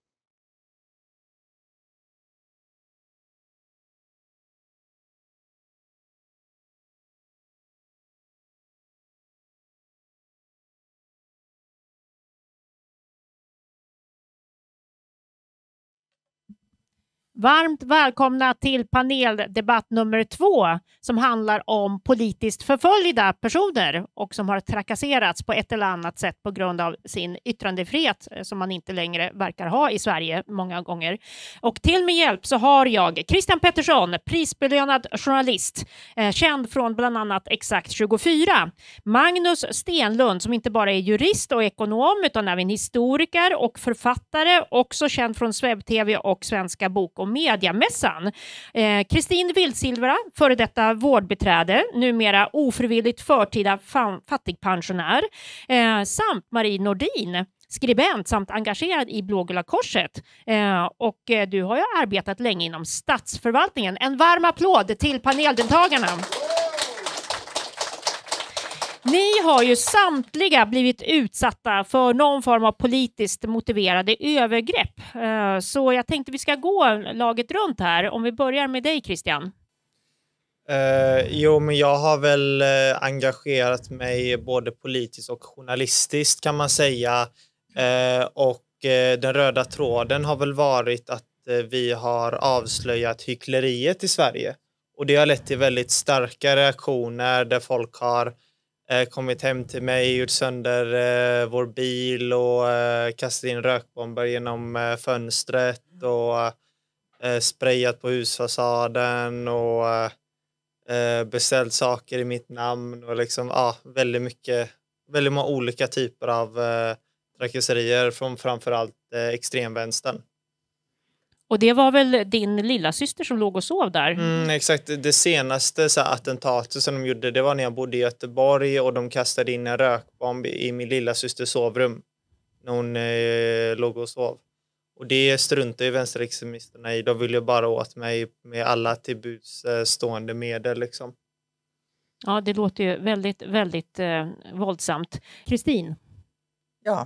Varmt välkomna till paneldebatt nummer två som handlar om politiskt förföljda personer och som har trakasserats på ett eller annat sätt på grund av sin yttrandefrihet som man inte längre verkar ha i Sverige många gånger. Och till min hjälp så har jag Christian Pettersson, prisbelönad journalist, eh, känd från bland annat Exakt tjugofyra. Magnus Stenlund som inte bara är jurist och ekonom utan även historiker och författare, också känd från Swebb T V och Svenska bok- och mediamässan. Kristin eh, Wildsilvera, före detta vårdbiträde, numera ofrivilligt förtida fa- fattigpensionär, eh, samt Marie Nordin, skribent samt engagerad i Blågula korset. Eh, och eh, du har ju arbetat länge inom statsförvaltningen. En varm applåd till paneldeltagarna. Ni har ju samtliga blivit utsatta för någon form av politiskt motiverade övergrepp. Så jag tänkte vi ska gå laget runt här. Om vi börjar med dig Christian. Uh, jo, men jag har väl uh, engagerat mig både politiskt och journalistiskt kan man säga. Uh, och uh, den röda tråden har väl varit att uh, vi har avslöjat hyckleriet i Sverige. Och det har lett till väldigt starka reaktioner där folk har kommit hem till mig, gjort sönder eh, vår bil och eh, kastat in rökbomber genom eh, fönstret och eh, sprayat på husfasaden och eh, beställt saker i mitt namn och liksom ja, väldigt mycket, väldigt många olika typer av eh, trakasserier från framförallt eh, extremvänstern. Och det var väl din lilla syster som låg och sov där? Mm, exakt, det senaste så här, attentatet som de gjorde, det var när jag bodde i Göteborg och de kastade in en rökbomb i min lilla systers sovrum när hon eh, låg och sov. Och det struntar ju vänsterextremisterna i. De vill ju bara åt mig med alla till buds eh, stående medel liksom. Ja, det låter ju väldigt, väldigt eh, våldsamt. Kristin? Ja.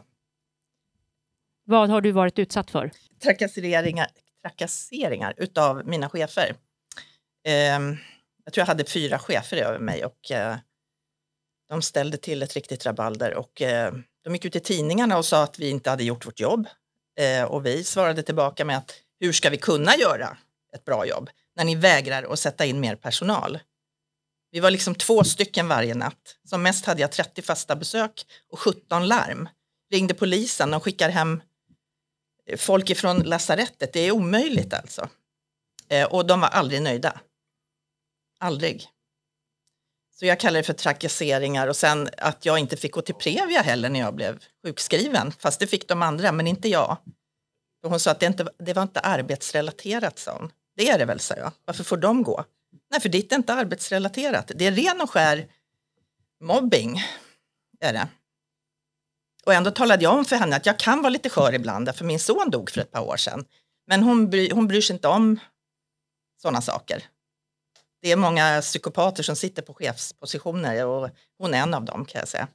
Vad har du varit utsatt för? Trakasseringar, trakasseringar utav mina chefer. Eh, jag tror jag hade fyra chefer över mig och eh, de ställde till ett riktigt rabalder. Och eh, de gick ut i tidningarna och sa att vi inte hade gjort vårt jobb. Eh, och vi svarade tillbaka med att hur ska vi kunna göra ett bra jobb när ni vägrar att sätta in mer personal? Vi var liksom två stycken varje natt. Som mest hade jag trettio fasta besök och sjutton larm. Ringde polisen och skickar hem folk ifrån lasarettet. Det är omöjligt alltså. Eh, och de var aldrig nöjda. Aldrig. Så jag kallar det för trakasseringar. Och sen att jag inte fick gå till Previa heller när jag blev sjukskriven. Fast det fick de andra, men inte jag. Och hon sa att det, inte, det var inte arbetsrelaterat, sa hon. Det är det väl, sa jag. Varför får de gå? Nej, för det är inte arbetsrelaterat. Det är ren och skär mobbing. Är det. Och ändå talade jag om för henne att jag kan vara lite skör ibland. För min son dog för ett par år sedan. Men hon, bry, hon bryr sig inte om sådana saker. Det är många psykopater som sitter på chefspositioner. Och hon är en av dem, kan jag säga.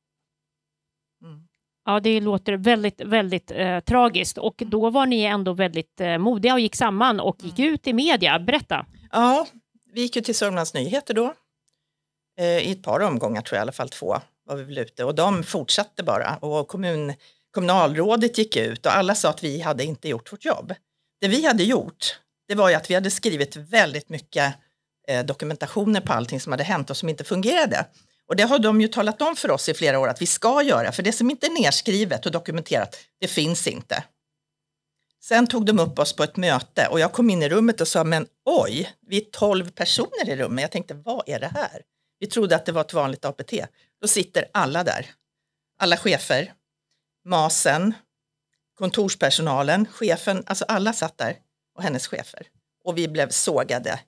Mm. Ja, det låter väldigt, väldigt eh, tragiskt. Och då var ni ändå väldigt eh, modiga och gick samman och gick ut i media. Berätta. Ja, vi gick ju till Sörmlands Nyheter då. Eh, I ett par omgångar, tror jag, i alla fall två var vi väl ute. Och de fortsatte bara. Och kommun, kommunalrådet gick ut och alla sa att vi hade inte gjort vårt jobb. Det vi hade gjort, det var ju att vi hade skrivit väldigt mycket eh, dokumentationer på allting som hade hänt och som inte fungerade. Och det har de ju talat om för oss i flera år att vi ska göra. För det som inte är nedskrivet och dokumenterat, det finns inte. Sen tog de upp oss på ett möte och jag kom in i rummet och sa, men oj, vi är tolv personer i rummet. Jag tänkte, vad är det här? Vi trodde att det var ett vanligt A P T. Då sitter alla där. Alla chefer, masen, kontorspersonalen, chefen, alltså alla satt där och hennes chefer. Och vi blev sågade.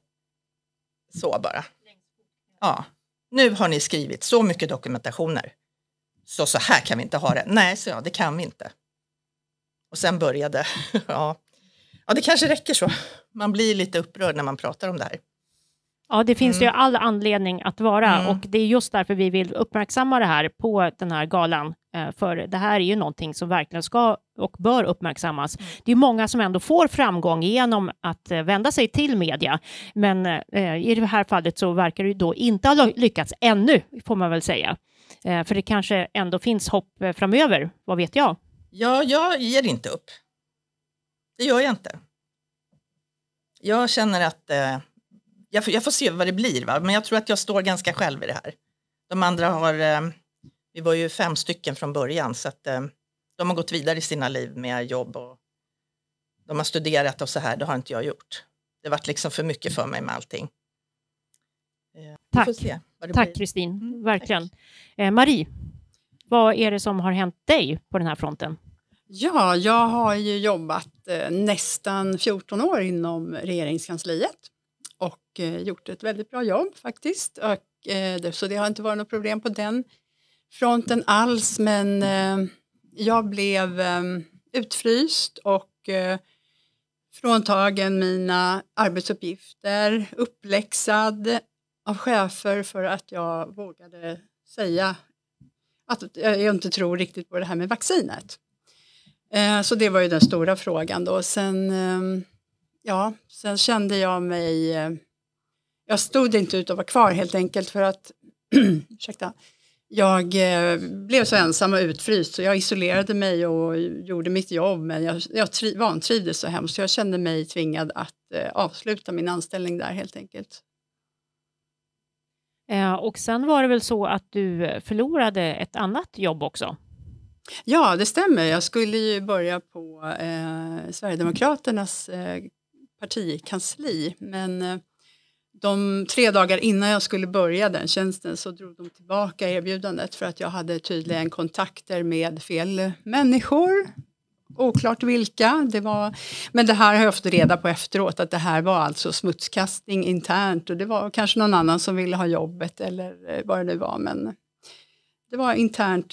Så bara. Ja. Nu har ni skrivit så mycket dokumentationer. Så så här kan vi inte ha det. Nej, så ja, det kan vi inte. Och sen började, ja. Ja, det kanske räcker så. Man blir lite upprörd när man pratar om det här. Ja, det finns Mm. ju all anledning att vara. Mm. Och det är just därför vi vill uppmärksamma det här på den här galan. Eh, För det här är ju någonting som verkligen ska och bör uppmärksammas. Mm. Det är många som ändå får framgång genom att eh, vända sig till media. Men eh, i det här fallet så verkar det ju då inte ha lyckats ännu, får man väl säga. Eh, För det kanske ändå finns hopp eh, framöver, vad vet jag? Ja, jag ger inte upp. Det gör jag inte. Jag känner att eh, jag, får, jag får se vad det blir, va? Men jag tror att jag står ganska själv i det här. De andra har, eh, vi var ju fem stycken från början så att eh, de har gått vidare i sina liv med jobb och de har studerat och så här, det har inte jag gjort. Det har varit liksom för mycket för mig med allting. Eh, vi Tack. får se vad det Tack blir. Kristin, Mm, verkligen. Eh, Marie, vad är det som har hänt dig på den här fronten? Ja, jag har ju jobbat eh, nästan fjorton år inom regeringskansliet och eh, gjort ett väldigt bra jobb faktiskt. Och, eh, det, så det har inte varit något problem på den fronten alls, men eh, jag blev eh, utfryst och eh, fråntagen mina arbetsuppgifter, uppläxad av chefer för att jag vågade säga att jag inte tror riktigt på det här med vaccinet. Eh, så det var ju den stora frågan då. Sen, eh, ja, sen kände jag mig... Eh, jag stod inte ut att vara kvar helt enkelt för att... ursäkta. Jag eh, blev så ensam och utfryst så jag isolerade mig och gjorde mitt jobb. Men jag, jag tri- vantrivdes så hemskt så jag kände mig tvingad att eh, avsluta min anställning där helt enkelt. Eh, Och sen var det väl så att du förlorade ett annat jobb också? Ja, det stämmer. Jag skulle ju börja på eh, Sverigedemokraternas eh, partikansli. Men eh, de tre dagar innan jag skulle börja den tjänsten så drog de tillbaka erbjudandet för att jag hade tydligen kontakter med fel människor. Oklart vilka. Det var, men det här har jag fått reda på efteråt att det här var alltså smutskastning internt och det var kanske någon annan som ville ha jobbet eller vad det nu var. Men det var internt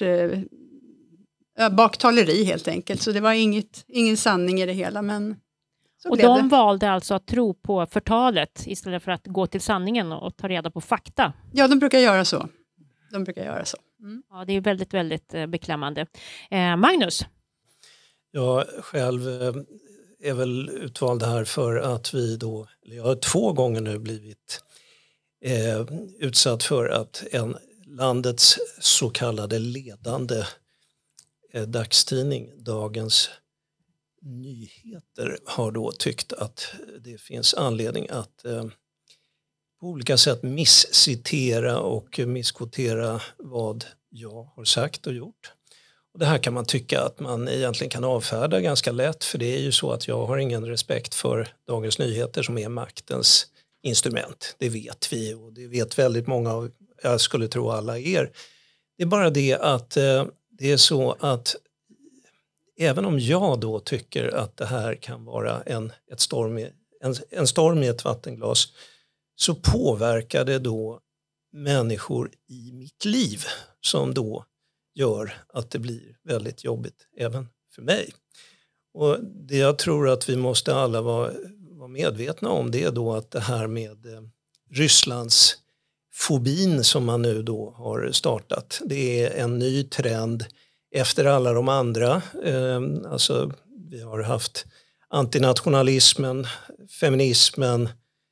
eh, baktaleri helt enkelt så det var inget, ingen sanning i det hela. Men så och blev de det. valde alltså att tro på förtalet istället för att gå till sanningen och ta reda på fakta. Ja, de brukar göra så. De brukar göra så. Mm. Ja, det är väldigt, väldigt eh, beklämmande. Eh, Magnus? Jag själv är väl utvald här för att vi då, eller jag har två gånger nu blivit eh, utsatt för att en landets så kallade ledande eh, dagstidning, Dagens Nyheter, har då tyckt att det finns anledning att eh, på olika sätt misscitera och misskvotera vad jag har sagt och gjort. Och det här kan man tycka att man egentligen kan avfärda ganska lätt, för det är ju så att jag har ingen respekt för Dagens Nyheter som är maktens instrument. Det vet vi och det vet väldigt många av, jag skulle tro alla er. Det är bara det att eh, det är så att även om jag då tycker att det här kan vara en, ett storm i, en, en storm i ett vattenglas, så påverkar det då människor i mitt liv som då gör att det blir väldigt jobbigt även för mig. Och det jag tror att vi måste alla vara, vara medvetna om, det är då att det här med eh, Rysslands fobin som man nu då har startat, det är en ny trend efter alla de andra. Eh, alltså vi har haft antinationalismen, feminismen,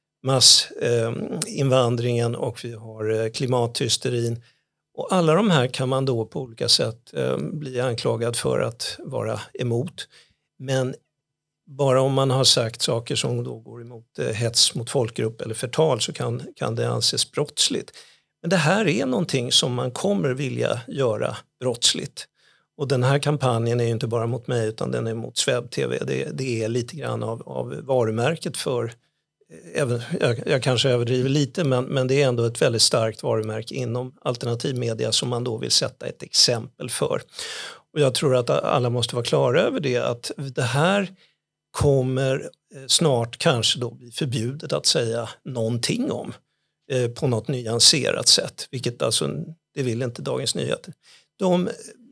massinvandringen eh, och vi har eh, klimathysterin. Och alla de här kan man då på olika sätt eh, bli anklagad för att vara emot. Men bara om man har sagt saker som då går emot eh, hets mot folkgrupp eller förtal så kan, kan det anses brottsligt. Men det här är någonting som man kommer vilja göra brottsligt. Och den här kampanjen är ju inte bara mot mig utan den är mot Swebb-T V. Det, det är lite grann av, av varumärket för, även, jag, jag kanske överdriver lite, men, men det är ändå ett väldigt starkt varumärke inom alternativmedia som man då vill sätta ett exempel för. Och jag tror att alla måste vara klara över det, att det här kommer snart kanske då bli förbjudet att säga någonting om eh, på något nyanserat sätt, vilket alltså, det vill inte Dagens Nyheter. De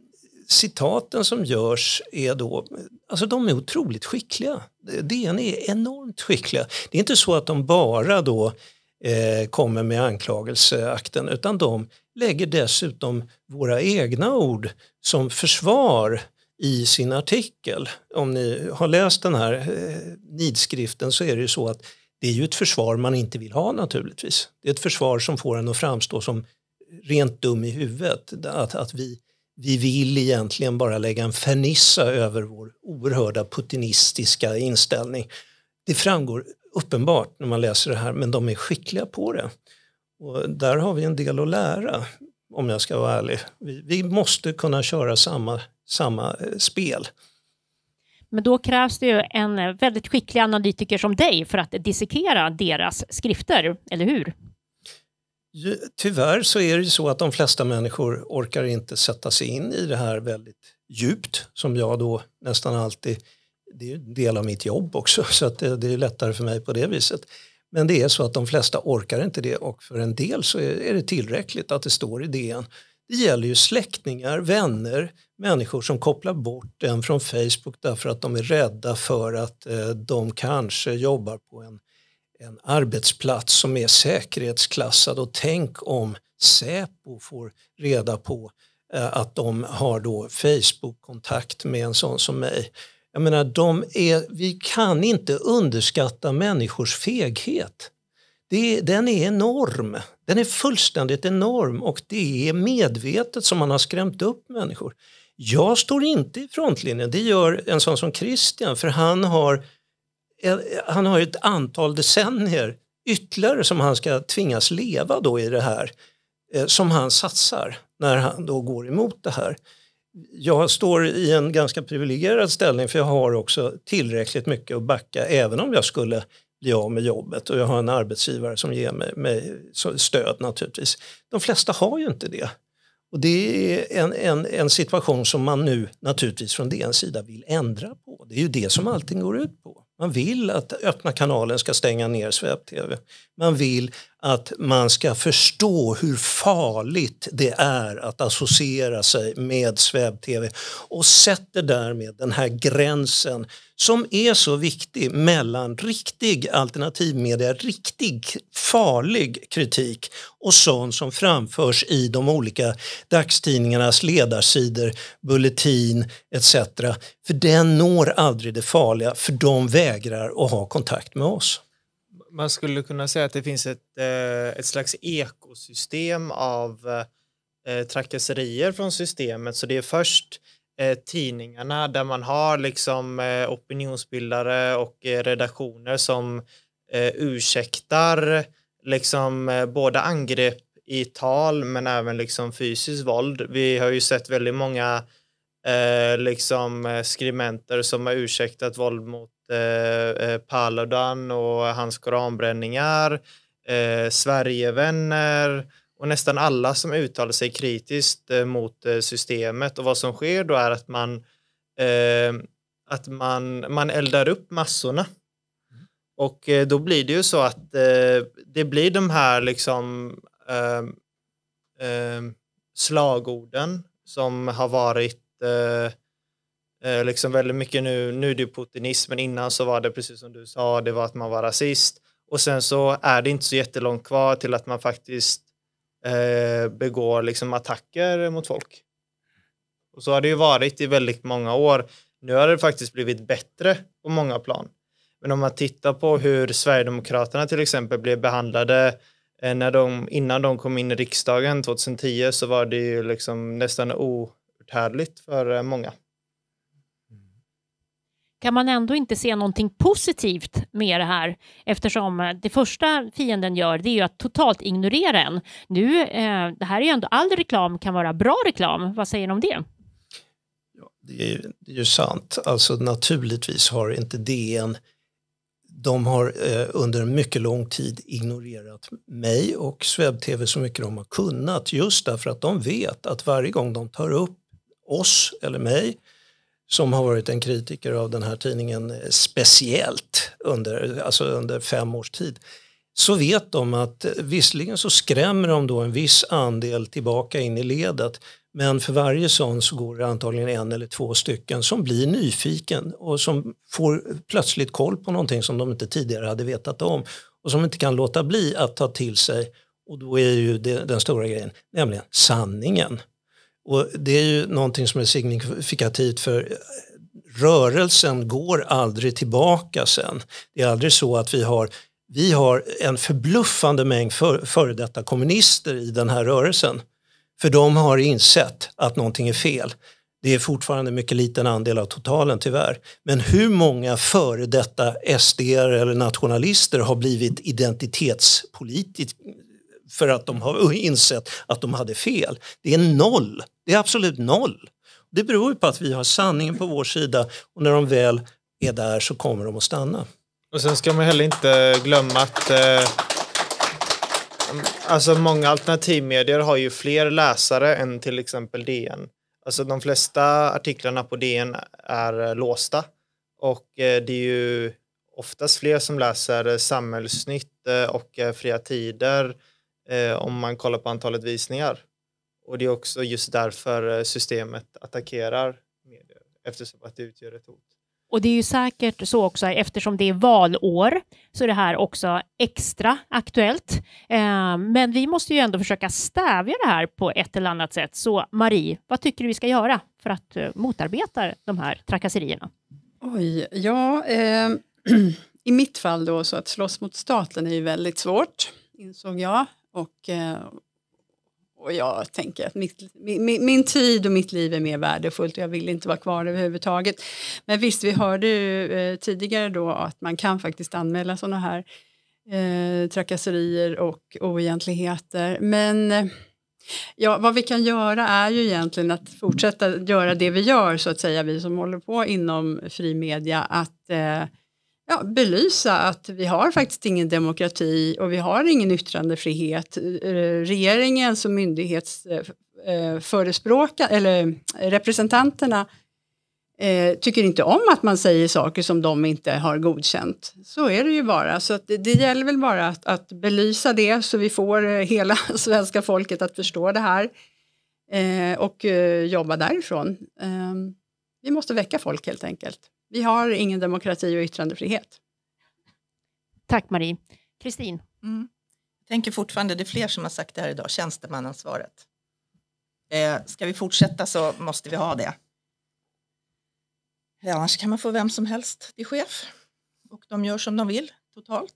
citaten som görs är då, alltså de är otroligt skickliga. D N är enormt skickliga. Det är inte så att de bara då eh, kommer med anklagelseakten, utan de lägger dessutom våra egna ord som försvar i sin artikel. Om ni har läst den här eh, nidskriften så är det ju så att det är ju ett försvar man inte vill ha naturligtvis. Det är ett försvar som får en att framstå som rent dum i huvudet. Att, att vi Vi vill egentligen bara lägga en fernissa över vår oerhörda putinistiska inställning. Det framgår uppenbart när man läser det här, men de är skickliga på det. Och där har vi en del att lära, om jag ska vara ärlig. Vi, vi måste kunna köra samma, samma spel. Men då krävs det ju en väldigt skicklig analytiker som dig för att dissekera deras skrifter, eller hur? Tyvärr så är det ju så att de flesta människor orkar inte sätta sig in i det här väldigt djupt, som jag då nästan alltid, det är en del av mitt jobb också, så att det, det är lättare för mig på det viset. Men det är så att de flesta orkar inte det, och för en del så är, är det tillräckligt att det står i D N. Det gäller ju släktingar, vänner, människor som kopplar bort en från Facebook därför att de är rädda för att eh, de kanske jobbar på en en arbetsplats som är säkerhetsklassad, och tänk om Säpo får reda på eh, att de har då Facebook-kontakt med en sån som mig. Jag menar, de är, vi kan inte underskatta människors feghet. Det, den är enorm. Den är fullständigt enorm, och det är medvetet som man har skrämt upp människor. Jag står inte i frontlinjen, det gör en sån som Christian, för han har Han har ett antal decennier ytterligare som han ska tvingas leva då i det här, eh, som han satsar när han då går emot det här. Jag står i en ganska privilegierad ställning, för jag har också tillräckligt mycket att backa, även om jag skulle bli av med jobbet och jag har en arbetsgivare som ger mig, mig stöd naturligtvis. De flesta har ju inte det. Och det är en, en, en situation som man nu naturligtvis från D N:s sida vill ändra på. Det är ju det som allting går ut på. Man vill att öppna kanalen ska stänga ner SvebTV. Man vill att man ska förstå hur farligt det är att associera sig med SvebTV och sätter därmed den här gränsen som är så viktig mellan riktig alternativmedia, riktig farlig kritik och sånt som framförs i de olika dagstidningarnas ledarsidor, bulletin et cetera. För den når aldrig det farliga, för de vägrar att ha kontakt med oss. Man skulle kunna säga att det finns ett, ett slags ekosystem av eh, trakasserier från systemet. Så det är först eh, tidningarna där man har liksom eh, opinionsbildare och eh, redaktioner som eh, ursäktar liksom eh, både angrepp i tal men även liksom fysiskt våld. Vi har ju sett väldigt många eh, liksom skribenter som har ursäktat våld mot Eh, Paludan och hans koranbränningar, eh, Sverigevänner och nästan alla som uttalar sig kritiskt eh, mot eh, systemet. Och vad som sker då är att man eh, att man, man eldar upp massorna. Mm. Och eh, då blir det ju så att eh, det blir de här liksom eh, eh, slagorden som har varit eh, Eh, liksom väldigt mycket nu, nu är det putinism, men innan så var det precis som du sa, det var att man var rasist. Och sen så är det inte så jättelångt kvar till att man faktiskt eh, begår liksom attacker mot folk. Och så har det ju varit i väldigt många år. Nu har det faktiskt blivit bättre på många plan. Men om man tittar på hur Sverigedemokraterna till exempel blev behandlade eh, när de, innan de kom in i riksdagen tjugohundratio, så var det ju liksom nästan outhärdligt för eh, många. Kan man ändå inte se någonting positivt med det här, eftersom det första fienden gör, det är ju att totalt ignorera en. Nu, eh, det här är ju ändå, all reklam kan vara bra reklam. Vad säger ni om det? Ja, det, är ju, det är ju sant. Alltså naturligtvis har inte D N, de har eh, under mycket lång tid ignorerat mig och SvebTV så mycket de har kunnat, just därför att de vet att varje gång de tar upp oss eller mig, som har varit en kritiker av den här tidningen speciellt under, alltså under fem års tid, så vet de att visserligen så skrämmer de då en viss andel tillbaka in i ledet, men för varje sån så går det antagligen en eller två stycken som blir nyfiken och som får plötsligt koll på någonting som de inte tidigare hade vetat om och som inte kan låta bli att ta till sig, och då är ju det, den stora grejen, nämligen sanningen. Och det är ju någonting som är signifikativt, för rörelsen går aldrig tillbaka sen. Det är aldrig så att vi har, vi har en förbluffande mängd för, före detta kommunister i den här rörelsen. För de har insett att någonting är fel. Det är fortfarande mycket liten andel av totalen tyvärr. Men hur många före detta S D-are eller nationalister har blivit identitetspolitiskt för att de har insett att de hade fel? Det är noll. Det är absolut noll. Det beror ju på att vi har sanningen på vår sida, och när de väl är där så kommer de att stanna. Och sen ska man heller inte glömma att eh, alltså många alternativmedier har ju fler läsare än till exempel D N. Alltså de flesta artiklarna på D N är låsta, och eh, det är ju oftast fler som läser Samhällsnytt och eh, Fria Tider eh, om man kollar på antalet visningar. Och det är också just därför systemet attackerar medier, eftersom att det utgör ett hot. Och det är ju säkert så också, eftersom det är valår så är det här också extra aktuellt. Eh, men vi måste ju ändå försöka stävja det här på ett eller annat sätt. Så Marie, vad tycker du vi ska göra för att eh, motarbeta de här trakasserierna? Oj, ja, eh, i mitt fall då, så att slåss mot staten är ju väldigt svårt, insåg jag. Och, eh, och jag tänker att mitt, min, min tid och mitt liv är mer värdefullt och jag vill inte vara kvar överhuvudtaget. Men visst, vi hörde ju eh, tidigare då att man kan faktiskt anmäla sådana här eh, trakasserier och oegentligheter. Men eh, ja, vad vi kan göra är ju egentligen att fortsätta göra det vi gör, så att säga, vi som håller på inom fri media, att eh, ja, belysa att vi har faktiskt ingen demokrati och vi har ingen yttrandefrihet. Regeringens och myndighetsförespråkare eller representanterna eh, tycker inte om att man säger saker som de inte har godkänt. Så är det ju bara. Så att det, det gäller väl bara att, att belysa det så vi får hela svenska folket att förstå det här eh, och eh, jobba därifrån. Eh, vi måste väcka folk helt enkelt. Vi har ingen demokrati och yttrandefrihet. Tack Marie. Kristin? Mm. Jag tänker fortfarande, det är fler som har sagt det här idag, tjänstemannaansvaret. Eh, ska vi fortsätta så måste vi ha det. Ja, annars kan man få vem som helst till chef. Och de gör som de vill, totalt.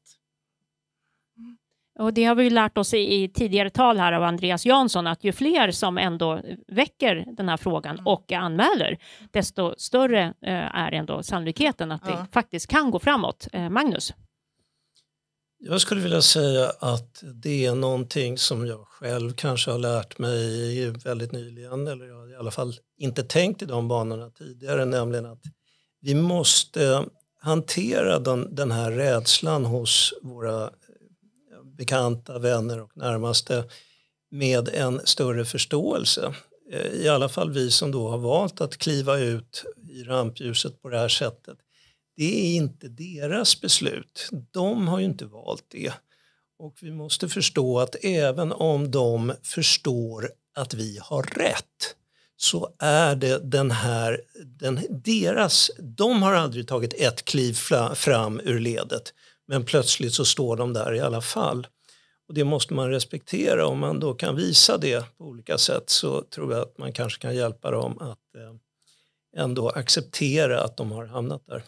Mm. Och det har vi ju lärt oss i, i tidigare tal här av Andreas Jansson, att ju fler som ändå väcker den här frågan och anmäler, desto större eh, är ändå sannolikheten att ja. det faktiskt kan gå framåt. Eh, Magnus? Jag skulle vilja säga att det är någonting som jag själv kanske har lärt mig väldigt nyligen, eller jag har i alla fall inte tänkt i de banorna tidigare, nämligen att vi måste hantera den, den här rädslan hos våra bekanta, vänner och närmaste med en större förståelse. I alla fall vi som då har valt att kliva ut i rampljuset på det här sättet. Det är inte deras beslut. De har ju inte valt det. Och vi måste förstå att även om de förstår att vi har rätt, så är det den här, den, deras, de har aldrig tagit ett kliv fram ur ledet. Men plötsligt så står de där i alla fall. Och det måste man respektera. Om man då kan visa det på olika sätt, så tror jag att man kanske kan hjälpa dem att eh, ändå acceptera att de har hamnat där.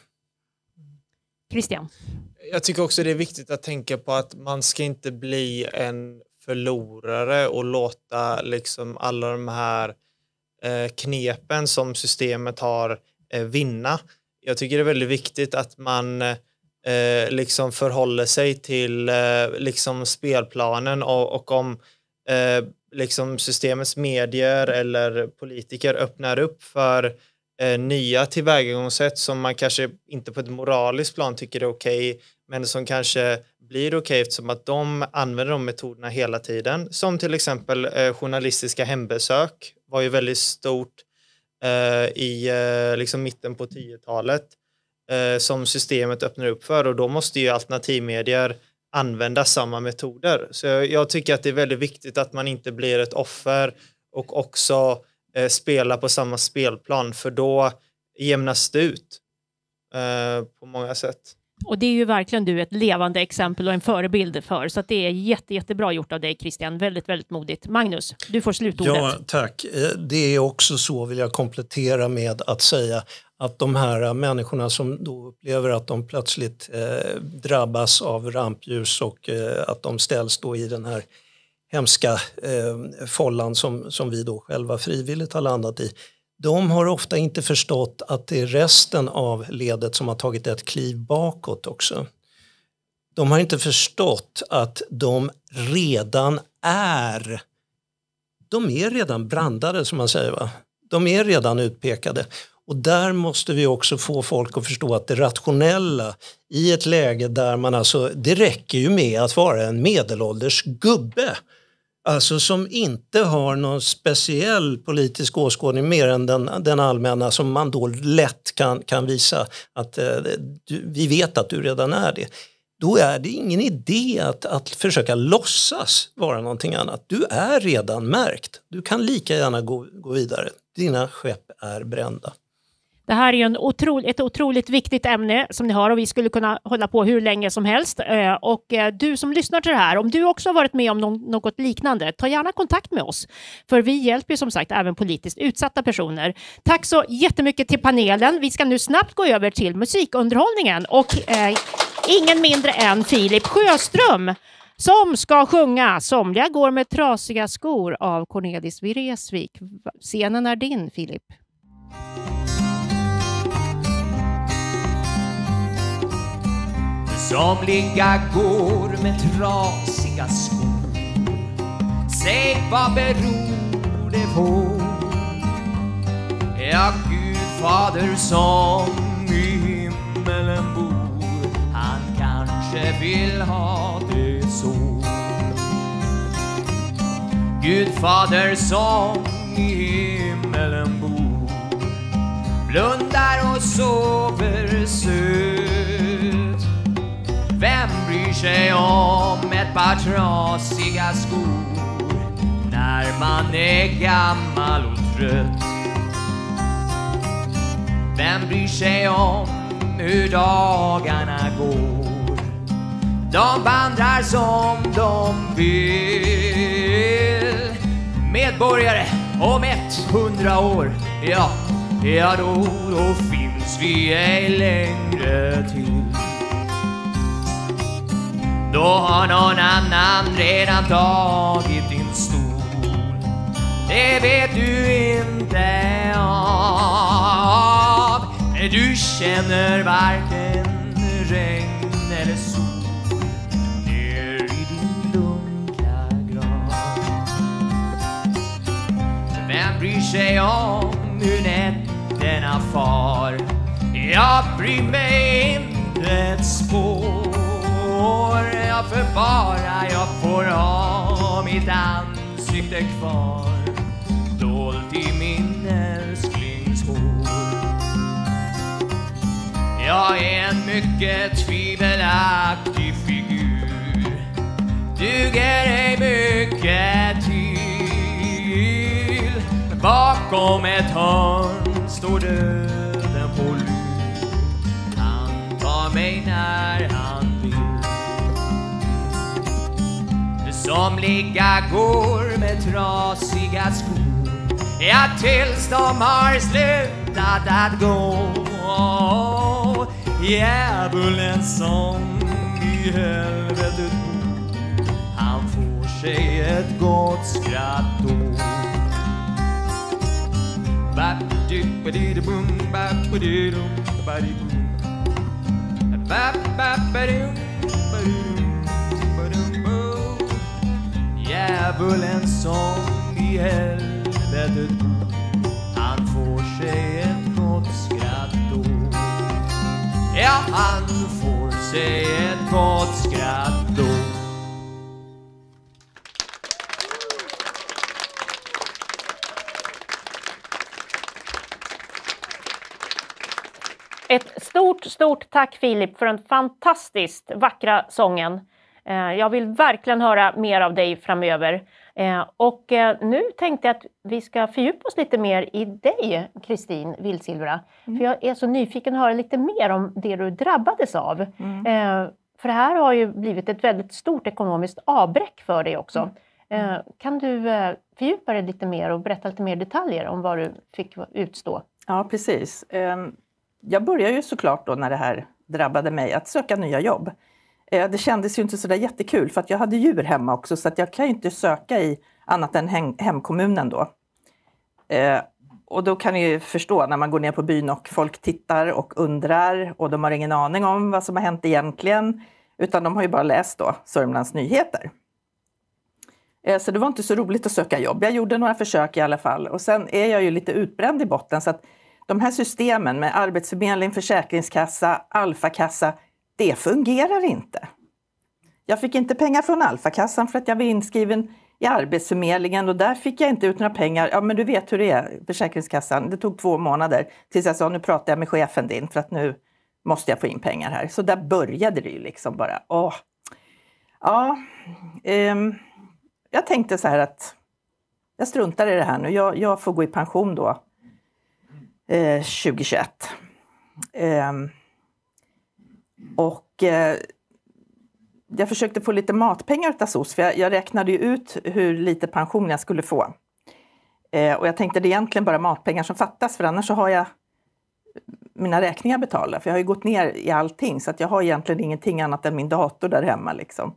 Christian? Jag tycker också det är viktigt att tänka på att man ska inte bli en förlorare och låta liksom alla de här eh, knepen som systemet har eh, vinna. Jag tycker det är väldigt viktigt att man eh, liksom förhåller sig till eh, liksom spelplanen och, och om eh, liksom systemets medier eller politiker öppnar upp för eh, nya tillvägagångssätt som man kanske inte på ett moraliskt plan tycker är okej, men som kanske blir okej eftersom att de använder de metoderna hela tiden. Som till exempel eh, journalistiska hembesök var ju väldigt stort eh, i eh, liksom mitten på tiotalet eh, som systemet öppnar upp för, och då måste ju alternativmedier använda samma metoder. Så jag, jag tycker att det är väldigt viktigt att man inte blir ett offer och också eh, spela på samma spelplan, för då jämnas det ut eh, på många sätt. Och det är ju verkligen du ett levande exempel och en förebild för. Så att det är jätte, jättebra gjort av dig, Christian. Väldigt, väldigt modigt. Magnus, du får slutordet. Ja, tack. Det är också så, vill jag komplettera med att säga, att de här människorna som då upplever att de plötsligt eh, drabbas av rampljus och eh, att de ställs då i den här hemska eh, follan som, som vi då själva frivilligt har landat i. De har ofta inte förstått att det är resten av ledet som har tagit ett kliv bakåt också. De har inte förstått att de redan är, de är redan brandade som man säger, va? De är redan utpekade. Och där måste vi också få folk att förstå att det rationella i ett läge där man alltså, det räcker ju med att vara en medelålders gubbe. Alltså som inte har någon speciell politisk åskådning mer än den, den allmänna, som man då lätt kan, kan visa att eh, du, vi vet att du redan är det. Då är det ingen idé att, att försöka låtsas vara någonting annat. Du är redan märkt. Du kan lika gärna gå, gå vidare. Dina skepp är brända. Det här är ju en otro, ett otroligt viktigt ämne som ni har, och vi skulle kunna hålla på hur länge som helst. Och du som lyssnar till det här, om du också har varit med om något liknande, ta gärna kontakt med oss. För vi hjälper som sagt även politiskt utsatta personer. Tack så jättemycket till panelen. Vi ska nu snabbt gå över till musikunderhållningen. Och eh, ingen mindre än Filip Sjöström som ska sjunga Somliga går med trasiga skor av Cornelis Vreeswijk. Scenen är din, Filip. Somliga går med trasiga skor. Säg vad beror det på? Ja, Gud fader som i himmelen bor kanske vill ha det så. Gud fader som i himmelen bor, blundar och sover söt. Vem bryr sig om ett par trasiga skor när man är gammal och trött? Vem bryr sig om hur dagarna går? De vandrar som de vill. Medborgare om ett hundra år, ja, ja då, då finns vi ej längre till. Då har någon annan redan tagit din stol. Det vet du inte av. Du känner varken regn eller sol ner i din dunkla grav. Vem bryr sig om hur nätterna far? Jag bryr mig inte ett spår. Jag för bara jag får ha mitt ansikte kvar dolt i min älsklings hår. Jag är en mycket tvivelaktig figur, duger ej mycket till. Men bakom ett hörn står döden på lur. Han tar mig när han vill. Somliga går med trasiga skor, ja, tills de har slutat att gå. Djävulen som i helvetet bor, han får sig ett gott skratt då. Ba-di-ba-di-da-boom, ba-ba-di-dum, ba-di-boom. Ba-ba-ba-dum, ba-di-dum, ba-dum-boom. Djävulen som i helvetet bor, han får sig ett gott skratt då. Ja, han får sig ett gott skratt då. Ett stort, stort tack Filip för den fantastiskt vackra sången. Jag vill verkligen höra mer av dig framöver. Och nu tänkte jag att vi ska fördjupa oss lite mer i dig, Kristin Vildsilvra. Mm. För jag är så nyfiken att höra lite mer om det du drabbades av. Mm. För det här har ju blivit ett väldigt stort ekonomiskt avbräck för dig också. Mm. Kan du fördjupa dig lite mer och berätta lite mer detaljer om vad du fick utstå? Ja, precis. Jag började ju såklart då när det här drabbade mig att söka nya jobb. Det kändes ju inte så där jättekul för att jag hade djur hemma också, så att jag kan ju inte söka i annat än hem, hemkommunen då. Eh, och då kan ni ju förstå när man går ner på byn och folk tittar och undrar och de har ingen aning om vad som har hänt egentligen, utan de har ju bara läst då Sörmlands Nyheter. Eh, så det var inte så roligt att söka jobb. Jag gjorde några försök i alla fall, och sen är jag ju lite utbränd i botten, så att de här systemen med arbetsförmedling, försäkringskassa, alfakassa, det fungerar inte. Jag fick inte pengar från Alfakassan för att jag var inskriven i Arbetsförmedlingen, och där fick jag inte ut några pengar. Ja, men du vet hur det är, Försäkringskassan. Det tog två månader tills jag sa, nu pratar jag med chefen din för att nu måste jag få in pengar här. Så där började det ju liksom bara. Åh. Ja, um, jag tänkte så här att jag struntar i det här nu. Jag, jag får gå i pension då eh, tjugohundratjugoett. Um, Och eh, jag försökte få lite matpengar av S O S, för jag, jag räknade ju ut hur lite pension jag skulle få. Eh, och jag tänkte det är egentligen bara matpengar som fattas, för annars så har jag mina räkningar betalda. För jag har ju gått ner i allting, så att jag har egentligen ingenting annat än min dator där hemma liksom.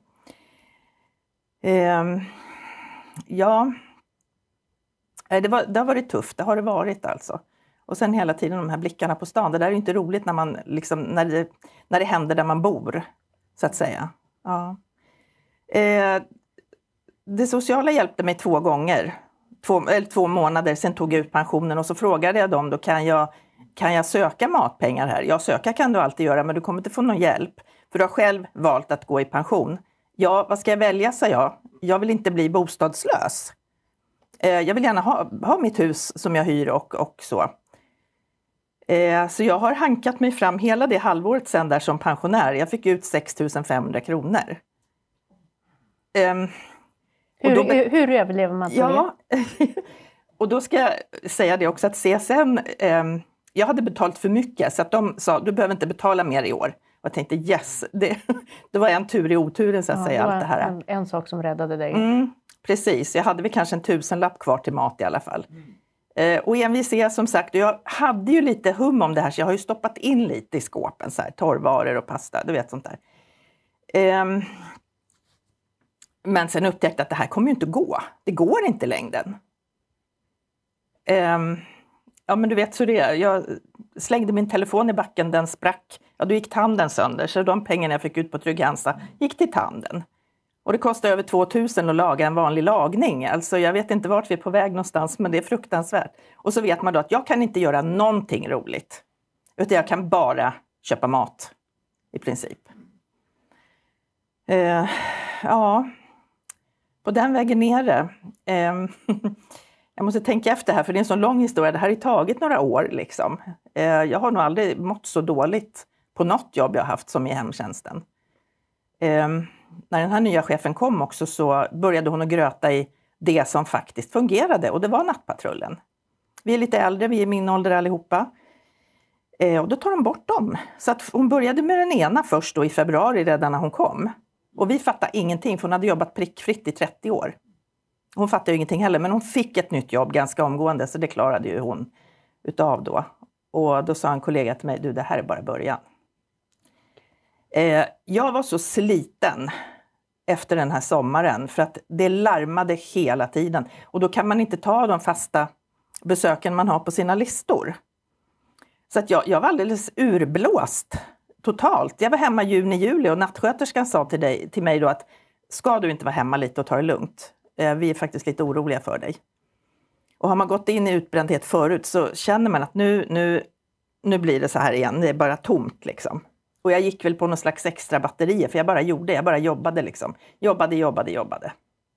Eh, ja, det, var, det har varit tufft, det har det varit alltså. Och sen hela tiden de här blickarna på stan. Det där är inte roligt när, man, liksom, när, det, när det händer där man bor, så att säga. Ja. Eh, det sociala hjälpte mig två gånger. Två, eller två månader, sen tog jag ut pensionen. Och så frågade jag dem, då kan jag, kan jag söka matpengar här? Ja, söka kan du alltid göra, men du kommer inte få någon hjälp. För du har själv valt att gå i pension. Ja, vad ska jag välja, sa jag. Jag vill inte bli bostadslös. Eh, jag vill gärna ha, ha mitt hus som jag hyr och, och så. Eh, så jag har hankat mig fram hela det halvåret sedan där som pensionär. Jag fick ut sex tusen femhundra kronor. Eh, hur, då, hur, hur överlever man på ja, det? Och då ska jag säga det också att C S N, eh, jag hade betalt för mycket så att de sa du behöver inte betala mer i år. Och jag tänkte yes, det, det var en tur i oturen så att ja, säga. Det var allt det här. En, en sak som räddade dig. Mm, precis, jag hade väl kanske en tusenlapp kvar till mat i alla fall. Mm. Eh, och envis är jag som sagt, jag hade ju lite hum om det här så jag har ju stoppat in lite i skåpen så här, torrvaror och pasta, du vet sånt där. Eh, men sen upptäckte jag att det här kommer ju inte gå. Det går inte längden. Eh, ja men du vet så det är. Jag slängde min telefon i backen, den sprack. Ja då gick tanden sönder så de pengarna jag fick ut på Trygg-Hansa gick till tanden. Och det kostar över tvåtusen att laga en vanlig lagning. Alltså jag vet inte vart vi är på väg någonstans men det är fruktansvärt. Och så vet man då att jag kan inte göra någonting roligt. Utan jag kan bara köpa mat i princip. Eh, ja, på den vägen nere. Eh, jag måste tänka efter här för det är en sån lång historia. Det här har tagit några år liksom. Eh, jag har nog aldrig mått så dåligt på något jobb jag har haft som i hemtjänsten. Eh, när den här nya chefen kom också så började hon att gröta i det som faktiskt fungerade. Och det var nattpatrullen. Vi är lite äldre, vi är min ålder allihopa. Eh, och då tar de bort dem. Så att hon började med den ena först då i februari redan när hon kom. Och vi fattade ingenting för hon hade jobbat prickfritt i trettio år. Hon fattade ju ingenting heller men hon fick ett nytt jobb ganska omgående så det klarade ju hon utav då. Och då sa en kollega till mig, du det här är bara början. Eh, jag var så sliten efter den här sommaren för att det larmade hela tiden. Och då kan man inte ta de fasta besöken man har på sina listor. Så att jag, jag var alldeles urblåst totalt. Jag var hemma juni, juli och nattsköterskan sa till, dig, till mig då att ska du inte vara hemma lite och ta det lugnt? Eh, vi är faktiskt lite oroliga för dig. Och har man gått in i utbrändhet förut så känner man att nu, nu, nu blir det så här igen. Det är bara tomt liksom. Och jag gick väl på någon slags extra batterier för jag bara gjorde, jag bara jobbade liksom. Jobbade, jobbade, jobbade.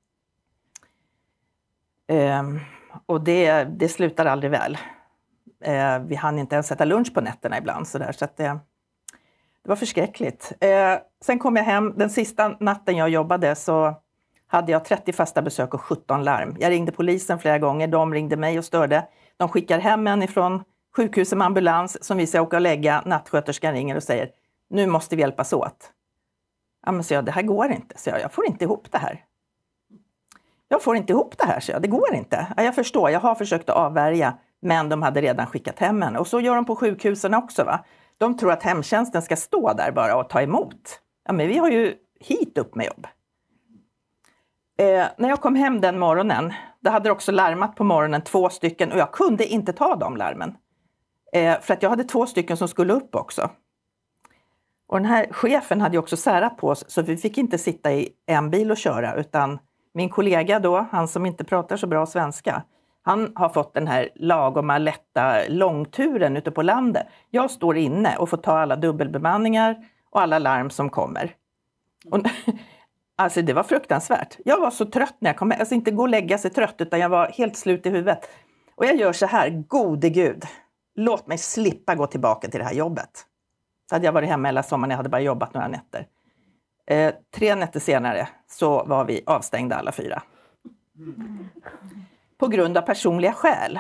Um, och det, det slutar aldrig väl. Uh, vi hann inte ens äta lunch på nätterna ibland så där, så att det, det var förskräckligt. Uh, sen kom jag hem, den sista natten jag jobbade så hade jag trettio fasta besök och sjutton larm. Jag ringde polisen flera gånger, de ringde mig och störde. De skickar hem en ifrån sjukhuset med ambulans som vi ska åka och lägga. Nattsköterskan ringer och säger nu måste vi hjälpas åt. Ja men så jag, det här går inte. Så jag, jag får inte ihop det här. Jag får inte ihop det här, så jag, det går inte. Ja, jag förstår, jag har försökt att avvärja men de hade redan skickat hem henne. Och så gör de på sjukhusen också va. De tror att hemtjänsten ska stå där bara och ta emot. Ja men vi har ju hit upp med jobb. Eh, när jag kom hem den morgonen, det hade också larmat på morgonen två stycken och jag kunde inte ta de larmen. Eh, för att jag hade två stycken som skulle upp också. Och den här chefen hade ju också särat på oss så vi fick inte sitta i en bil och köra utan min kollega då, han som inte pratar så bra svenska, han har fått den här lagoma lätta långturen ute på landet. Jag står inne och får ta alla dubbelbemanningar och alla larm som kommer. Och, alltså det var fruktansvärt. Jag var så trött när jag kom hem. Alltså inte gå och lägga sig trött utan jag var helt slut i huvudet. Och jag gör så här, gode Gud, låt mig slippa gå tillbaka till det här jobbet. Så hade jag varit hemma hela sommaren, jag hade bara jobbat några nätter. Eh, tre nätter senare så var vi avstängda alla fyra. På grund av personliga skäl.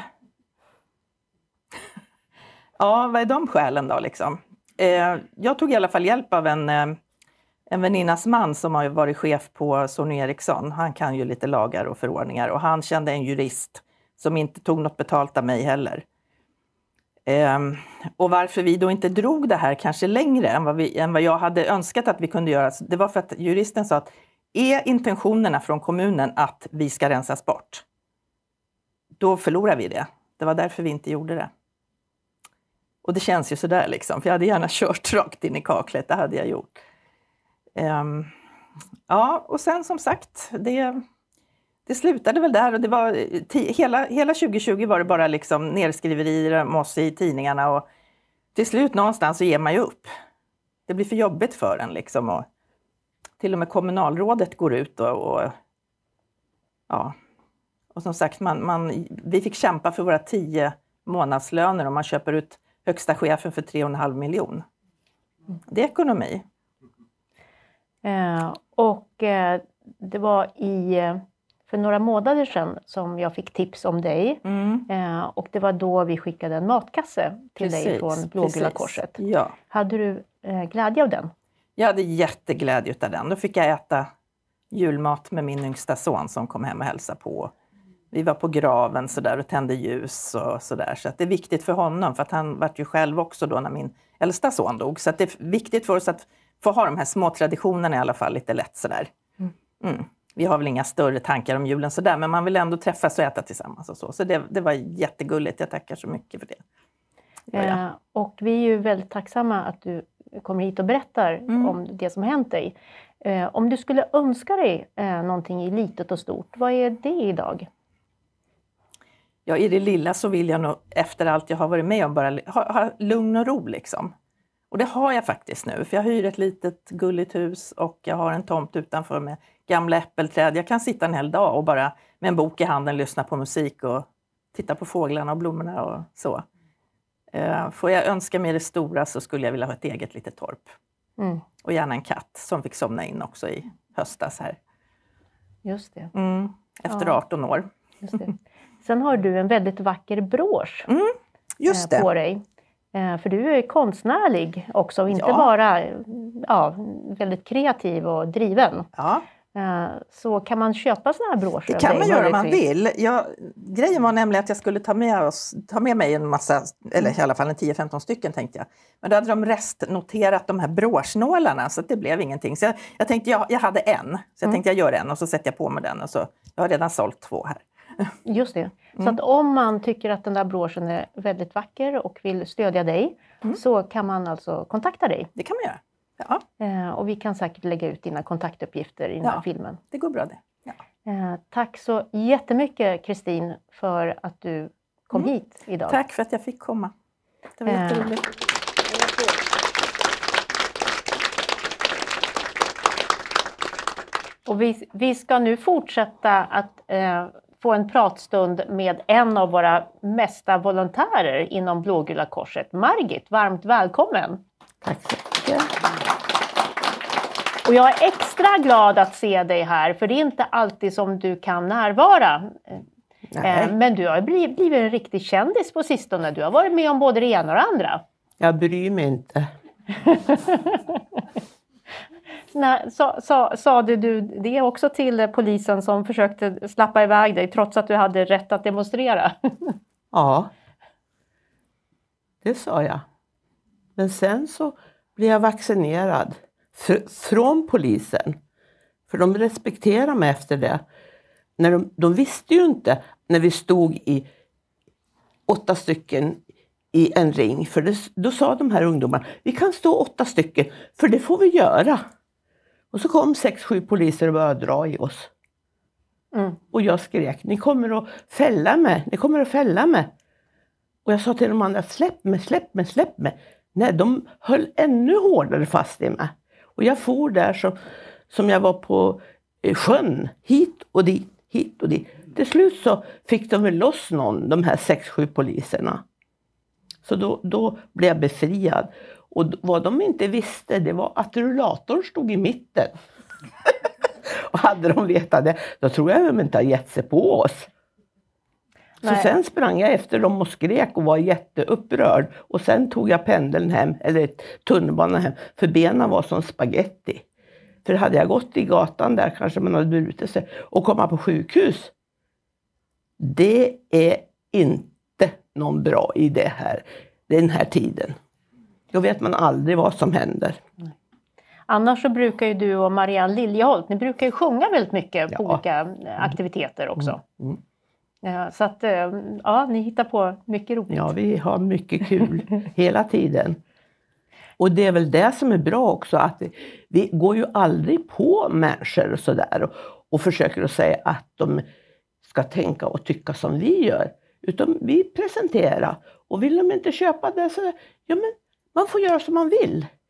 Ja, vad är de skälen då liksom? Eh, jag tog i alla fall hjälp av en, eh, en väninnas man som har varit chef på Sony Ericsson. Han kan ju lite lagar och förordningar och han kände en jurist som inte tog något betalt av mig heller. Um, och varför vi då inte drog det här kanske längre än vad, vi, än vad jag hade önskat att vi kunde göra. Det var för att juristen sa att är intentionerna från kommunen att vi ska rensas bort, då förlorar vi det. Det var därför vi inte gjorde det. Och det känns ju sådär liksom, för jag hade gärna kört rakt in i kaklet, det hade jag gjort. Um, ja, och sen som sagt, det... Det slutade väl där och det var t- hela, hela tjugo tjugo var det bara liksom nedskriverier om oss i tidningarna och till slut någonstans så ger man ju upp. det blir för jobbigt för en liksom. Och till och med kommunalrådet går ut och, och ja. Och som sagt, man, man, vi fick kämpa för våra tio månadslöner och man köper ut högsta chefen för tre och en halv miljon. Det är ekonomi. Eh, och eh, det var i, för några månader sedan som jag fick tips om dig. Mm. Eh, och det var då vi skickade en matkasse till Precis, dig från Blågula precis. korset. Ja. Hade du eh, glädje av den? Jag hade jätteglädje av den. Då fick jag äta julmat med min yngsta son som kom hem och hälsade på. Vi var på graven så där och tände ljus och sådär. Så att det är viktigt för honom, för att han var ju själv också då när min äldsta son dog. Så att det är viktigt för oss att få ha de här små traditionerna i alla fall lite lätt sådär. Mm. Vi har väl inga större tankar om julen sådär, men man vill ändå träffas och äta tillsammans och så. Så det, det var jättegulligt, jag tackar så mycket för det. det eh, och vi är ju väldigt tacksamma att du kommer hit och berättar mm. om det som hänt dig. Eh, om du skulle önska dig eh, någonting i litet och stort, vad är det idag? Ja, i det lilla så vill jag nog efter allt jag har varit med om bara ha, ha lugn och ro liksom. Och det har jag faktiskt nu, för jag hyr ett litet gulligt hus och jag har en tomt utanför med gamla äppelträd. Jag kan sitta en hel dag och bara med en bok i handen lyssna på musik och titta på fåglarna och blommorna och så. Uh, får jag önska mig det stora så skulle jag vilja ha ett eget litet torp. Mm. Och gärna en katt som fick somna in också i höstas här. Just det. Mm, efter ja. arton år. Just det. Sen har du en väldigt vacker brosch mm, just det. på dig. För du är konstnärlig också, inte ja. bara ja, väldigt kreativ och driven. Ja. Så kan man köpa såna här broscher? Det kan man göra om man vill. Jag, grejen var nämligen att jag skulle ta med, oss, ta med mig en massa, eller i alla fall en tio femton stycken tänkte jag. Men då hade de restnoterat de här broschnålarna så det blev ingenting. Så jag, jag tänkte jag, jag hade en, så jag mm. tänkte jag gör en och så sätter jag på mig den. Och så, jag har redan sålt två här. Just det. Så mm. att om man tycker att den där broschen är väldigt vacker och vill stödja dig mm. så kan man alltså kontakta dig. Det kan man göra. Ja. Eh, och vi kan säkert lägga ut dina kontaktuppgifter i den här ja, filmen. Det går bra det. Ja. Eh, tack så jättemycket Kristin för att du kom mm. hit idag. Tack för att jag fick komma. Det var eh. jätteroligt. Och vi, vi ska nu fortsätta att eh, få en pratstund med en av våra mesta volontärer inom Blågula korset. Margit, varmt välkommen. Tack så mycket. Och jag är extra glad att se dig här, för det är inte alltid som du kan närvara. Nej. Men du har blivit, blivit en riktig kändis på sistone. Du har varit med om både det ena och det andra. Jag bryr mig inte. Nej, sa, sa, sa du det också till polisen som försökte slappa iväg dig trots att du hade rätt att demonstrera? Ja, det sa jag. Men sen så blev jag vaccinerad fr- från polisen. För de respekterar mig efter det. När de, de visste ju inte när vi stod i åtta stycken i en ring. För det, då sa de här ungdomarna, vi kan stå åtta stycken för det får vi göra. Och så kom sex, sju poliser och började dra i oss. Mm. Och jag skrek, ni kommer att fälla mig, ni kommer att fälla mig. Och jag sa till de andra, släpp mig, släpp mig, släpp mig. Nej, de höll ännu hårdare fast i mig. Och jag for där som, som jag var på sjön, hit och dit, hit och dit. Till slut så fick de väl loss någon, de här sex, sju poliserna. Så då, då blev jag befriad. Och vad de inte visste, det var att rullatorn stod i mitten. Och hade de vetat det, då tror jag att de inte har gett sig på oss. Nej. Så sen sprang jag efter dem och skrek och var jätteupprörd. Och sen tog jag pendeln hem, eller tunnelbanan hem, för benen var som spaghetti. För hade jag gått i gatan där kanske man hade brutit sig och komma på sjukhus. Det är inte någon bra idé här, den här tiden. Då vet man aldrig vad som händer. Nej. Annars så brukar ju du och Marianne Liljeholt, ni brukar ju sjunga väldigt mycket ja. på olika aktiviteter också. Mm. Mm. Ja, så att, ja, ni hittar på mycket roligt. Ja, vi har mycket kul hela tiden. Och det är väl det som är bra också, att vi går ju aldrig på människor och sådär. Och, och försöker att säga att de ska tänka och tycka som vi gör. Utan vi presenterar. Och vill de inte köpa det så, ja men man får göra som man vill.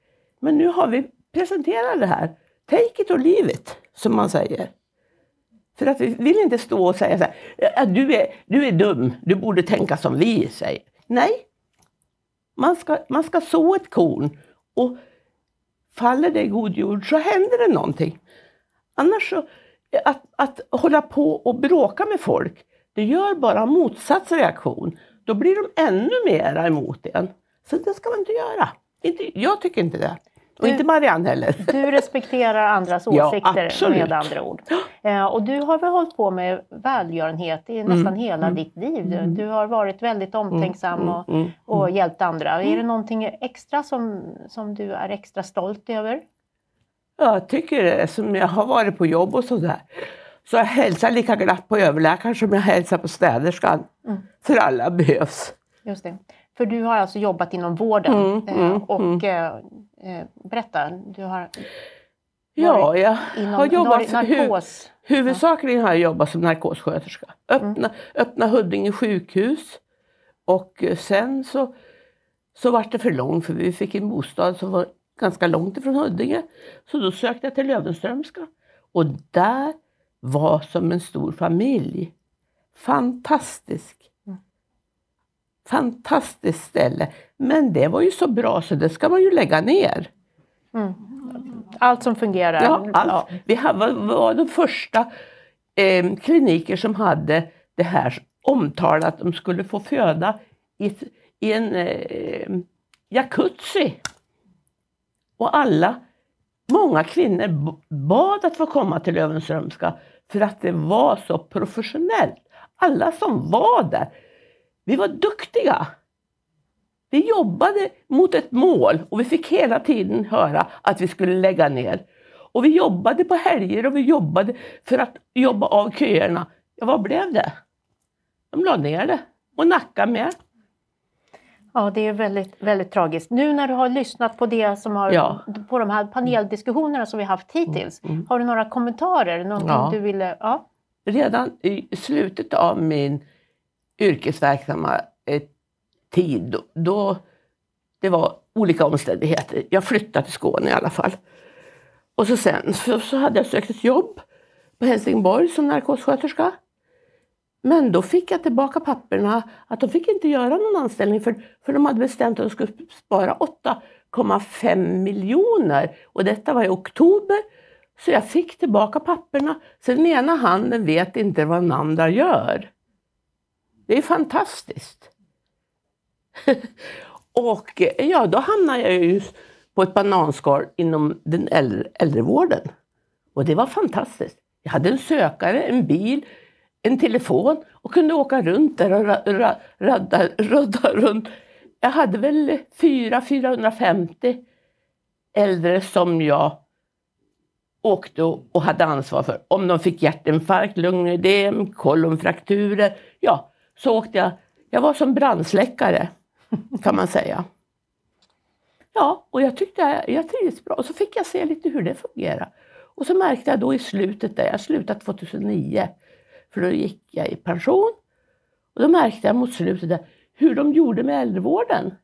Men nu har vi presenterat det här. Take it or leave it, som man säger. För att vi vill inte stå och säga så här, du är, du är dum, du borde tänka som vi säger. Nej, man ska, man ska så ett korn och faller det i god jord så händer det någonting. Annars så, att, att hålla på och bråka med folk, det gör bara motsatsreaktion. Då blir de ännu mer emot en. Så det ska man inte göra. Inte, jag tycker inte det. Och du, inte Marianne heller. Du respekterar andras åsikter, ja, med andra ord. Eh, och du har väl hållit på med välgörenhet i nästan mm. hela mm. ditt liv. Du, du har varit väldigt omtänksam mm. och, mm. och hjälpt andra. Mm. Är det någonting extra som, som du är extra stolt över? Jag tycker det. Som jag har varit på jobb och sådär. Så jag hälsar lika glatt på överläkaren som jag hälsar på städerskan. Mm. För alla behövs. Just det. För du har alltså jobbat inom vården. Mm, eh, mm, och mm. Eh, berätta, du har Ja, jag har jobbat narkos. Hu huvudsakligen har jag jobbat som narkossköterska. Öppna, mm. öppna Huddinge sjukhus. Och sen så, så var det för långt, för vi fick en bostad som var ganska långt ifrån Huddinge. Så då sökte jag till Löwenströmska. Och där var som en stor familj. Fantastisk. Mm. Fantastiskt ställe. Men det var ju så bra så det ska man ju lägga ner. Mm. Allt som fungerar. Ja, allt. Ja. Vi var, var de första eh, kliniker som hade det här omtalat att de skulle få föda i, i en eh, jacuzzi. Och alla, många kvinnor bad att få komma till Löwenströmska för att det var så professionellt. Alla som var där, vi var duktiga. Vi jobbade mot ett mål och vi fick hela tiden höra att vi skulle lägga ner. Och vi jobbade på helger och vi jobbade för att jobba av köerna. Ja, vad blev det? De la ner det. Och Nacka med. Ja, det är väldigt, väldigt tragiskt. Nu när du har lyssnat på det som har, ja. på de här paneldiskussionerna som vi haft hittills. Mm. Har du några kommentarer? Någonting ja. du ville... Ja. Redan i slutet av min yrkesverksamma tid, då, då det var olika omständigheter. Jag flyttade till Skåne i alla fall. Och så sen så, så hade jag sökt ett jobb på Helsingborg som narkossköterska. Men då fick jag tillbaka papperna att de fick inte göra någon anställning för, för de hade bestämt att de skulle spara åtta komma fem miljoner. Och detta var i oktober. Så jag fick tillbaka papperna. Så den ena handen vet inte vad den andra gör. Det är fantastiskt. Och ja, då hamnade jag ju på ett bananskal inom den äldre, äldrevården. Och det var fantastiskt. Jag hade en sökare, en bil, en telefon och kunde åka runt där och radda, radda, radda runt. Jag hade väl fyra till fyrahundrafemtio äldre som jag åkte och hade ansvar för. Om de fick hjärtinfarkt, lungödem, kolonfrakturer. Ja, så åkte jag. Jag var som brandsläckare, kan man säga. Ja, och jag tyckte jag trivdes bra. Och så fick jag se lite hur det fungerar. Och så märkte jag då i slutet, där jag slutade tjugohundranio. För då gick jag i pension. Och då märkte jag mot slutet där hur de gjorde med äldrevården.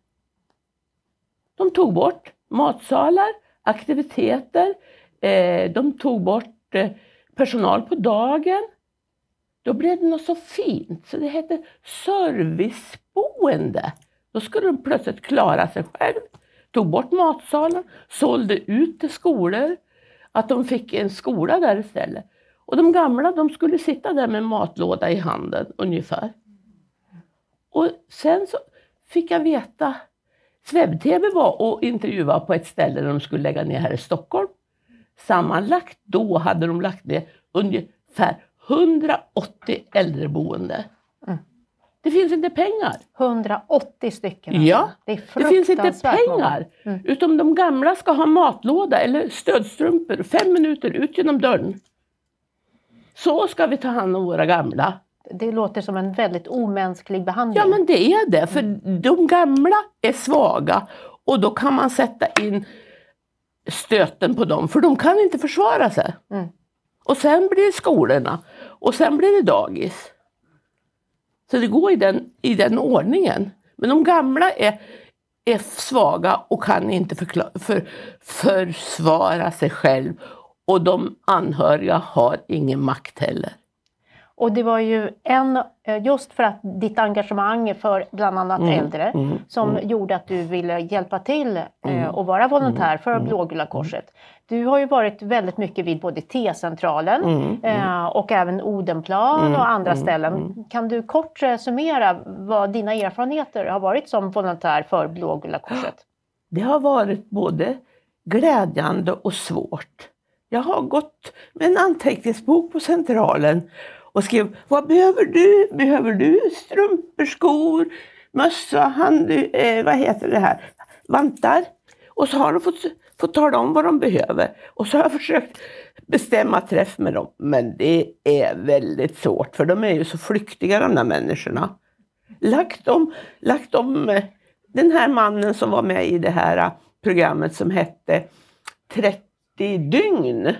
De tog bort matsalar, aktiviteter. Eh, de tog bort eh, personal på dagen. Då blev det något så fint. Så det hette serviceboende. Då skulle de plötsligt klara sig själv. Tog bort matsalen. Sålde ut till skolor. Att de fick en skola där istället. Och de gamla, de skulle sitta där med matlåda i handen ungefär. Och sen så fick jag veta. Sveb-T V var och intervjua på ett ställe där de skulle lägga ner här i Stockholm. Sammanlagt då hade de lagt ner ungefär hundraåttio äldreboende. Mm. Det finns inte pengar. hundraåttio stycken. Ja, det, det finns inte pengar. Mm. Utom de gamla ska ha matlåda eller stödstrumpor. Fem minuter ut genom dörren. Så ska vi ta hand om våra gamla. Det låter som en väldigt omänsklig behandling. Ja, men det är det. För mm. de gamla är svaga. Och då kan man sätta in stöten på dem. För de kan inte försvara sig. Mm. Och sen blir det skolorna. Och sen blir det dagis. Så det går i den, i den ordningen. Men de gamla är, är svaga och kan inte förklara, för, försvara sig själv. Och de anhöriga har ingen makt heller. Och det var ju en, just för att ditt engagemang för bland annat mm, äldre mm, som mm. gjorde att du ville hjälpa till mm, och vara volontär för mm, Blågula korset. Du har ju varit väldigt mycket vid både T-centralen mm, eh, och även Odenplan mm, och andra mm, ställen. Mm. Kan du kort summera vad dina erfarenheter har varit som volontär för Blågula korset? Det har varit både glädjande och svårt. Jag har gått med en anteckningsbok på centralen och skrev, vad behöver du? Behöver du strumpor, skor, mössa, hand, eh, vad heter det här? Vantar. Och så har de fått, fått tala om vad de behöver. Och så har jag försökt bestämma träff med dem. Men det är väldigt svårt, för de är ju så flyktiga, de där människorna. Lagt om, lagt om den här mannen som var med i det här programmet som hette trettio dygn.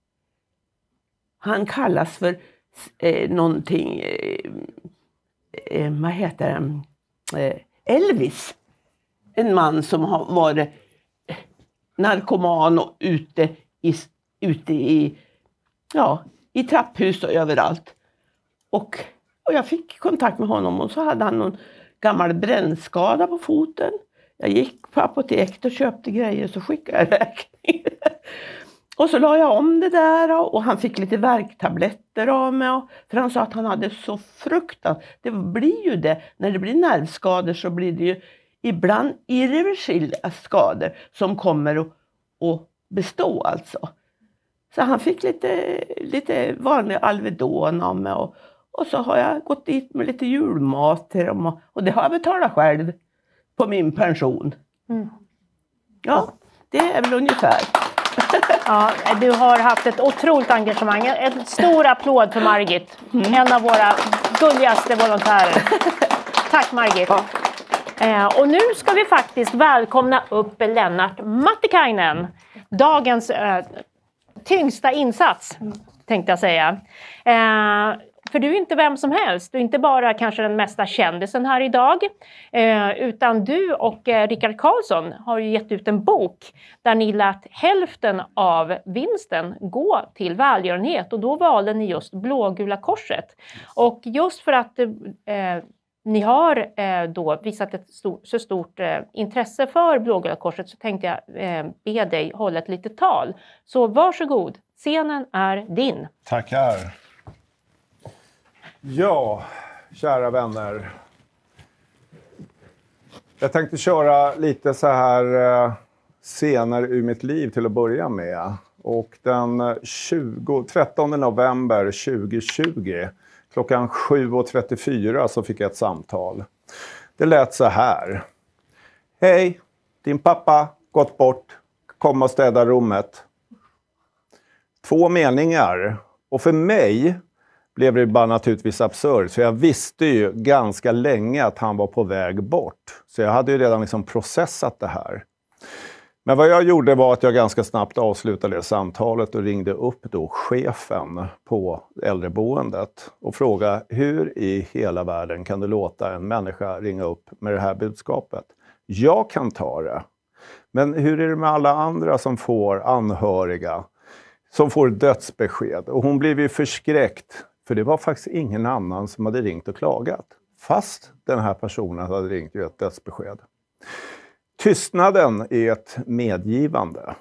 Han kallas för eh, någonting, eh, eh, vad heter det? Eh, Elvis. En man som har varit narkoman och ute i, ute i, ja, i trapphus och överallt. Och, och jag fick kontakt med honom och så hade han någon gammal brännskada på foten. Jag gick på apoteket och köpte grejer och så skickade jag räkning. Och så la jag om det där och han fick lite värktabletter av mig. För han sa att han hade så fruktat. Det blir ju det, när det blir nervskador så blir det ju ibland irreversibla skador som kommer att, att bestå alltså. Så han fick lite, lite vanlig Alvedon av mig och, och så har jag gått dit med lite julmat till dem och, och det har jag betalat själv på min pension. Mm. Ja, det är väl ungefär. Ja, du har haft ett otroligt engagemang. En stor applåd för Margit. Mm. En av våra gulligaste volontärer. Tack Margit. Ja. Eh, och nu ska vi faktiskt välkomna upp Lennart Mattikainen. Dagens eh, tyngsta insats, tänkte jag säga. Eh, För du är inte vem som helst. Du är inte bara kanske den mesta kändisen här idag. Eh, utan du och eh, Rickard Karlsson har ju gett ut en bok. Där ni lät hälften av vinsten gå till välgörenhet. Och då valde ni just Blågula korset. Och just för att eh, ni har eh, då visat ett stort, så stort eh, intresse för Blågula korset. Så tänkte jag eh, be dig hålla ett litet tal. Så varsågod. Scenen är din. Tackar. Ja, kära vänner. Jag tänkte köra lite så här eh, scener ur mitt liv till att börja med. Och den tjugo, trettonde november tjugohundratjugo klockan sju och trettiofyra så fick jag ett samtal. Det lät så här. Hej, din pappa gått bort. Kom och städa rummet. Två meningar. Och för mig blev det bara naturligtvis absurd. Så jag visste ju ganska länge att han var på väg bort. Så jag hade ju redan liksom processat det här. Men vad jag gjorde var att jag ganska snabbt avslutade det samtalet och ringde upp då chefen på äldreboendet. Och frågade hur i hela världen kan du låta en människa ringa upp med det här budskapet? Jag kan ta det. Men hur är det med alla andra som får anhöriga? Som får dödsbesked. Och hon blev ju förskräckt. För det var faktiskt ingen annan som hade ringt och klagat. Fast den här personen hade ringt och gett dödsbesked. Tystnaden är ett medgivande.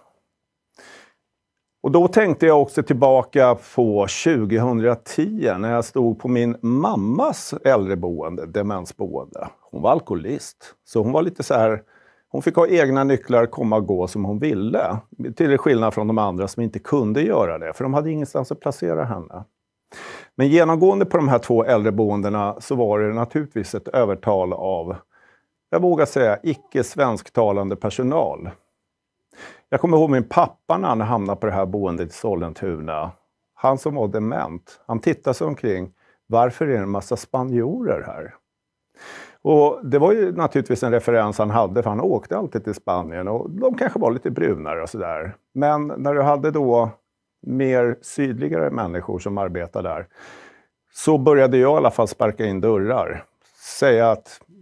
Och då tänkte jag också tillbaka på tjugohundratio när jag stod på min mammas äldreboende, demensboende. Hon var alkoholist. Så hon var lite så här, hon fick ha egna nycklar, komma och gå som hon ville. Till skillnad från de andra som inte kunde göra det. För de hade ingenstans att placera henne. Men genomgående på de här två äldreboendena så var det naturligtvis ett övertal av, jag vågar säga, icke-svensktalande personal. Jag kommer ihåg min pappa när han hamnade på det här boendet i Sollentuna. Han som var dement, han tittade sig omkring, varför är det en massa spanjorer här? Och det var ju naturligtvis en referens han hade, för han åkte alltid till Spanien och de kanske var lite brunare och sådär. Men när du hade då mer sydligare människor som arbetar där, så började jag i alla fall sparka in dörrar. Säga att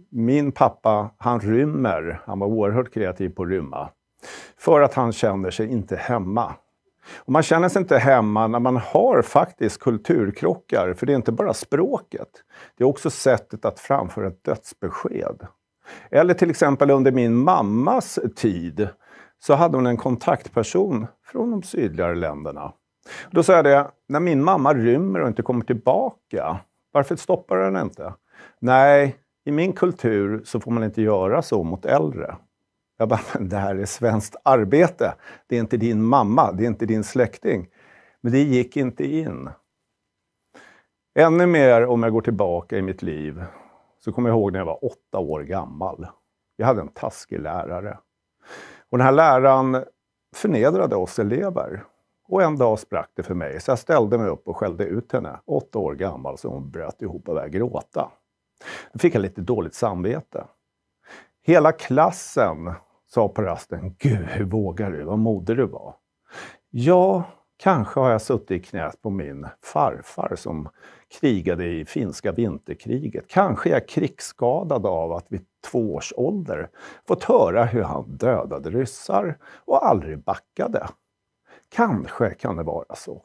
min pappa, han rymmer. Han var oerhört kreativ på att rymma. För att han känner sig inte hemma. Och man känner sig inte hemma när man har faktiskt kulturkrockar. För det är inte bara språket. Det är också sättet att framföra ett dödsbesked. Eller till exempel under min mammas tid så hade hon en kontaktperson från de sydligare länderna. Då sa jag det, när min mamma rymmer och inte kommer tillbaka, varför stoppar den inte? Nej, i min kultur så får man inte göra så mot äldre. Jag bara, men det här är svenskt arbete. Det är inte din mamma, det är inte din släkting. Men det gick inte in. Ännu mer om jag går tillbaka i mitt liv så kommer jag ihåg när jag var åtta år gammal. Jag hade en taskig lärare. Och den här läraren förnedrade oss elever. Och en dag sprack det för mig. Så jag ställde mig upp och skällde ut henne. Åtta år gammal, så hon bröt ihop och började gråta. Då fick jag lite dåligt samvete. Hela klassen sa på rasten, gud hur vågar du, vad modig du var. Ja, kanske har jag suttit i knät på min farfar som krigade i finska vinterkriget. Kanske är jag krigsskadad av att vid två års ålder fått höra hur han dödade ryssar och aldrig backade. Kanske kan det vara så.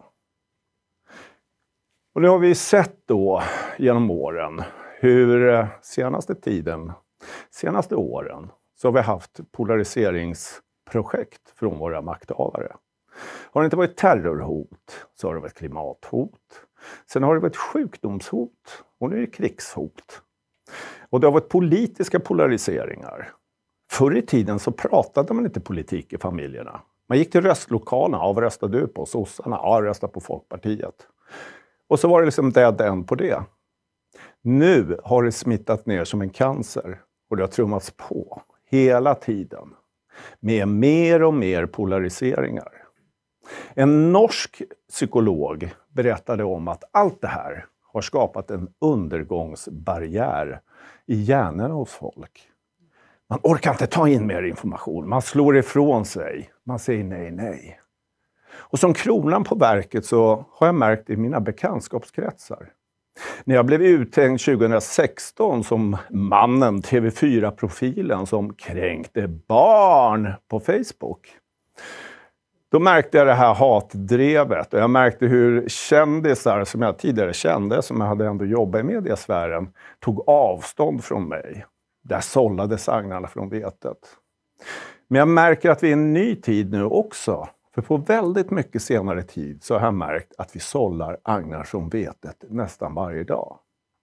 Och det har vi sett då genom åren hur senaste tiden, senaste åren så har vi haft polariseringsprojekt från våra makthavare. Har det inte varit terrorhot så har det varit klimathot. Sen har det varit sjukdomshot och nu är det krigshot. Och det har varit politiska polariseringar. Förr i tiden så pratade man inte politik i familjerna. Man gick till röstlokalen, ja, vad röstade du på? Sossarna, ja, jag röstade på Folkpartiet. Och så var det liksom dead end på det. Nu har det smittat ner som en cancer och det har trummats på hela tiden med mer och mer polariseringar. En norsk psykolog berättade om att allt det här har skapat en undergångsbarriär i hjärnan hos folk. Man orkar inte ta in mer information, man slår ifrån sig, man säger nej, nej. Och som kronan på verket så har jag märkt i mina bekantskapskretsar. När jag blev uthängd tjugohundrasexton som mannen, T V fyra-profilen som kränkte barn på Facebook. Då märkte jag det här hatdrevet och jag märkte hur kändisar som jag tidigare kände, som jag hade ändå jobbat i mediasfären, tog avstånd från mig. Där sållades agnarna från vetet. Men jag märker att vi är i en ny tid nu också. För på väldigt mycket senare tid så har jag märkt att vi sållar agnar från vetet nästan varje dag.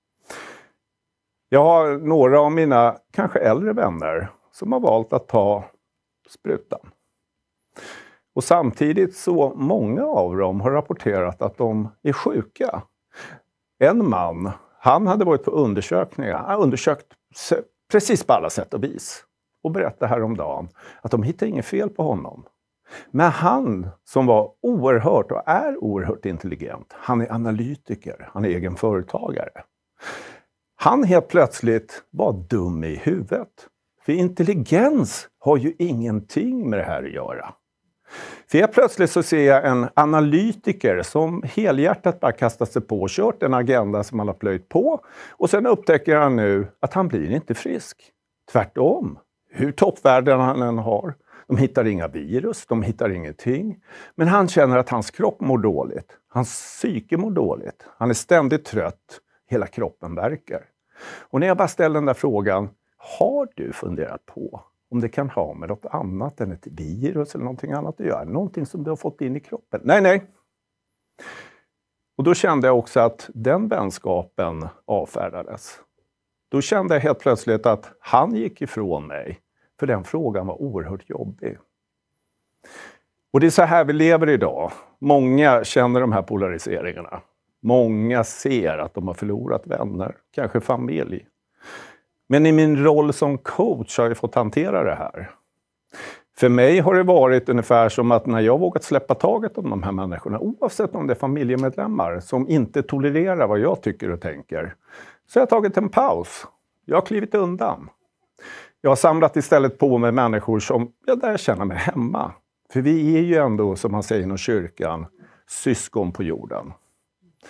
Jag har några av mina kanske äldre vänner som har valt att ta sprutan. Och samtidigt så många av dem har rapporterat att de är sjuka. En man, han hade varit på undersökningar, han har undersökt precis på alla sätt och vis. Och berättade häromdagen att de hittade inget fel på honom. Men han som var oerhört och är oerhört intelligent, han är analytiker, han är egen företagare. Han helt plötsligt var dum i huvudet. För intelligens har ju ingenting med det här att göra. För helt plötsligt så ser jag en analytiker som helhjärtat bara kastat sig på och kört en agenda som han har plöjt på. Och sen upptäcker han nu att han blir inte frisk. Tvärtom. Hur toppvärden han än har. De hittar inga virus, de hittar ingenting. Men han känner att hans kropp mår dåligt. Hans psyke mår dåligt. Han är ständigt trött. Hela kroppen verkar. Och när jag bara ställer den där frågan, har du funderat på om det kan ha med något annat än ett virus eller någonting annat att göra? Någonting som du har fått in i kroppen? Nej, nej. Och då kände jag också att den vänskapen avfärdades. Då kände jag helt plötsligt att han gick ifrån mig. För den frågan var oerhört jobbig. Och det är så här vi lever idag. Många känner de här polariseringarna. Många ser att de har förlorat vänner, kanske familj. Men i min roll som coach har jag fått hantera det här. För mig har det varit ungefär som att när jag vågat släppa taget om de här människorna, oavsett om det är familjemedlemmar som inte tolererar vad jag tycker och tänker, så har jag tagit en paus. Jag har klivit undan. Jag har samlat istället på med människor som jag där känner mig hemma. För vi är ju ändå, som man säger inom kyrkan, syskon på jorden.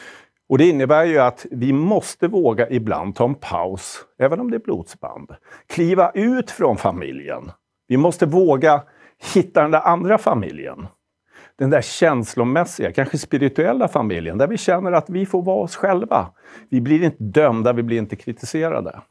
Och det innebär ju att vi måste våga ibland ta en paus, även om det är blodsband. Kliva ut från familjen. Vi måste våga hitta den där andra familjen. Den där känslomässiga, kanske spirituella familjen. Där vi känner att vi får vara oss själva. Vi blir inte dömda, vi blir inte kritiserade.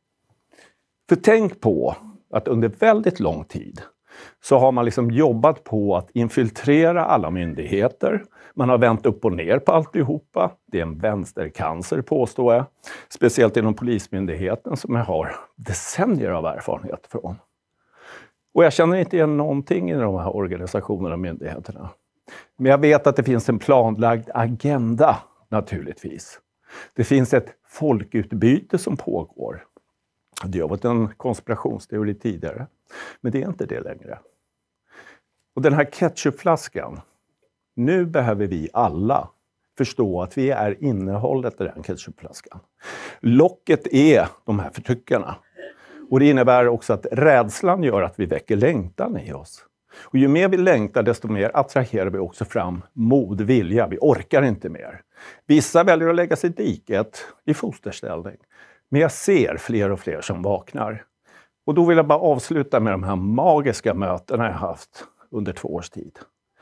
För tänk på att under väldigt lång tid så har man liksom jobbat på att infiltrera alla myndigheter. Man har vänt upp och ner på alltihopa. Det är en vänstercancer, påstår jag. Speciellt inom polismyndigheten som jag har decennier av erfarenhet från. Och jag känner inte igen någonting i de här organisationerna och myndigheterna. Men jag vet att det finns en planlagd agenda, naturligtvis. Det finns ett folkutbyte som pågår. Det har varit en konspirationsteori tidigare, men det är inte det längre. Och den här ketchupflaskan, nu behöver vi alla förstå att vi är innehållet i den ketchupflaskan. Locket är de här förtryckarna. Och det innebär också att rädslan gör att vi väcker längtan i oss. Och ju mer vi längtar, desto mer attraherar vi också fram mod, vilja. Vi orkar inte mer. Vissa väljer att lägga sig i diket i fosterställning. Men jag ser fler och fler som vaknar. Och då vill jag bara avsluta med de här magiska mötena jag haft under två års tid.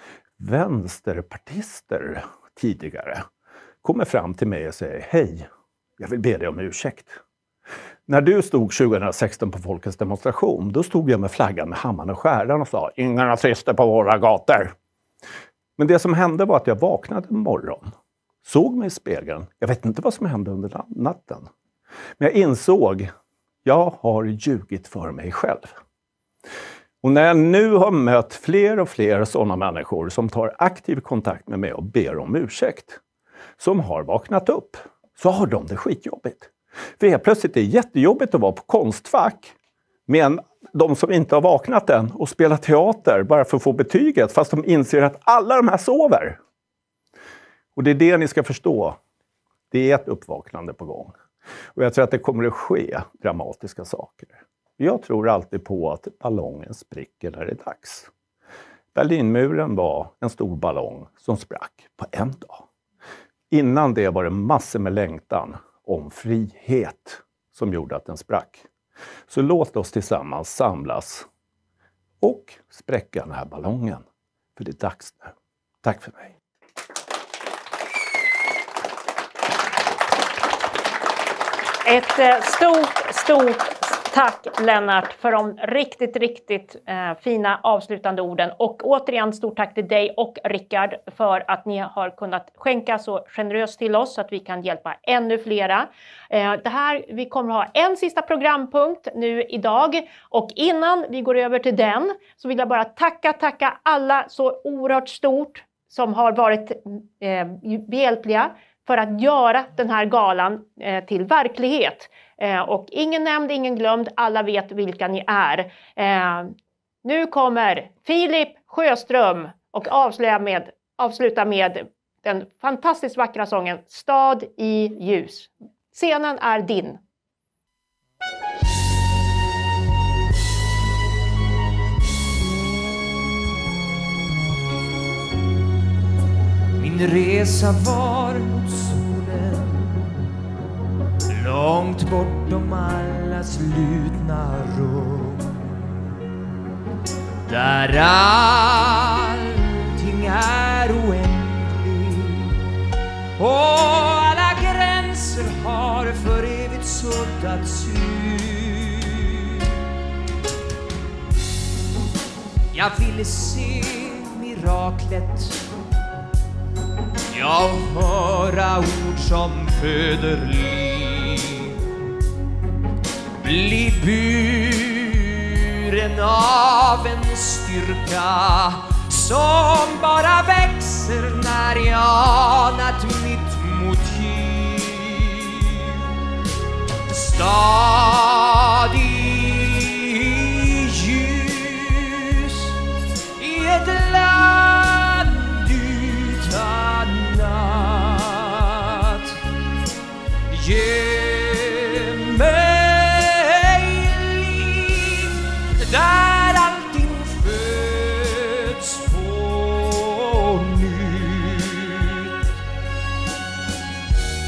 Vänsterpartister tidigare kommer fram till mig och säger: hej, jag vill be dig om ursäkt. När du stod tjugohundrasexton på folkets demonstration, då stod jag med flaggan med hammaren och skäran och sa: inga nazister på våra gator. Men det som hände var att jag vaknade en morgon, såg mig i spegeln. Jag vet inte vad som hände under natten. Men jag insåg, jag har ljugit för mig själv. Och när jag nu har mött fler och fler sådana människor som tar aktiv kontakt med mig och ber om ursäkt, som har vaknat upp, så har de det skitjobbigt. För helt plötsligt är det jättejobbigt att vara på Konstfack med de som inte har vaknat än och spela teater bara för att få betyget, fast de inser att alla de här sover. Och det är det ni ska förstå. Det är ett uppvaknande på gång. Och jag tror att det kommer att ske dramatiska saker. Jag tror alltid på att ballongen spricker när det är dags. Berlinmuren var en stor ballong som sprack på en dag. Innan det var det massor med längtan om frihet som gjorde att den sprack. Så låt oss tillsammans samlas och spräcka den här ballongen. För det är dags nu. Tack för mig. Ett stort, stort tack Lennart för de riktigt, riktigt eh, fina avslutande orden. Och återigen stort tack till dig och Rickard för att ni har kunnat skänka så generöst till oss så att vi kan hjälpa ännu flera. Eh, det här, vi kommer ha en sista programpunkt nu idag. Och innan vi går över till den så vill jag bara tacka, tacka alla så oerhört stort som har varit eh, behjälpliga för att göra den här galan eh, till verklighet. Eh, och ingen nämnd, ingen glömd. Alla vet vilka ni är. Eh, nu kommer Filip Sjöström och avsluta med, avsluta med den fantastiskt vackra sången Stad i ljus. Scenen är din. Min resa var mot solen, långt bortom alla slutna rum, där allting är oändligt och alla gränser har för evigt suddats ut. Jag ville se miraklet, jag höra ord som föder liv, bli buren av en styrka som bara växer när jag anat mitt motiv. Stad i ljus i ett land utan natt. Ge mig liv där allting föds på nytt.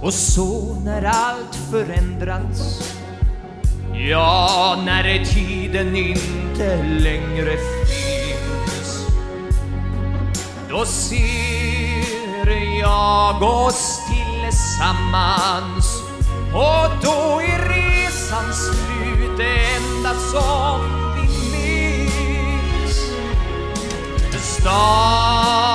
Och så när allt förändrats, ja, när tiden inte längre finns, då ser jag oss tillsammans. Och då är resans slut det enda som vi minns. Stan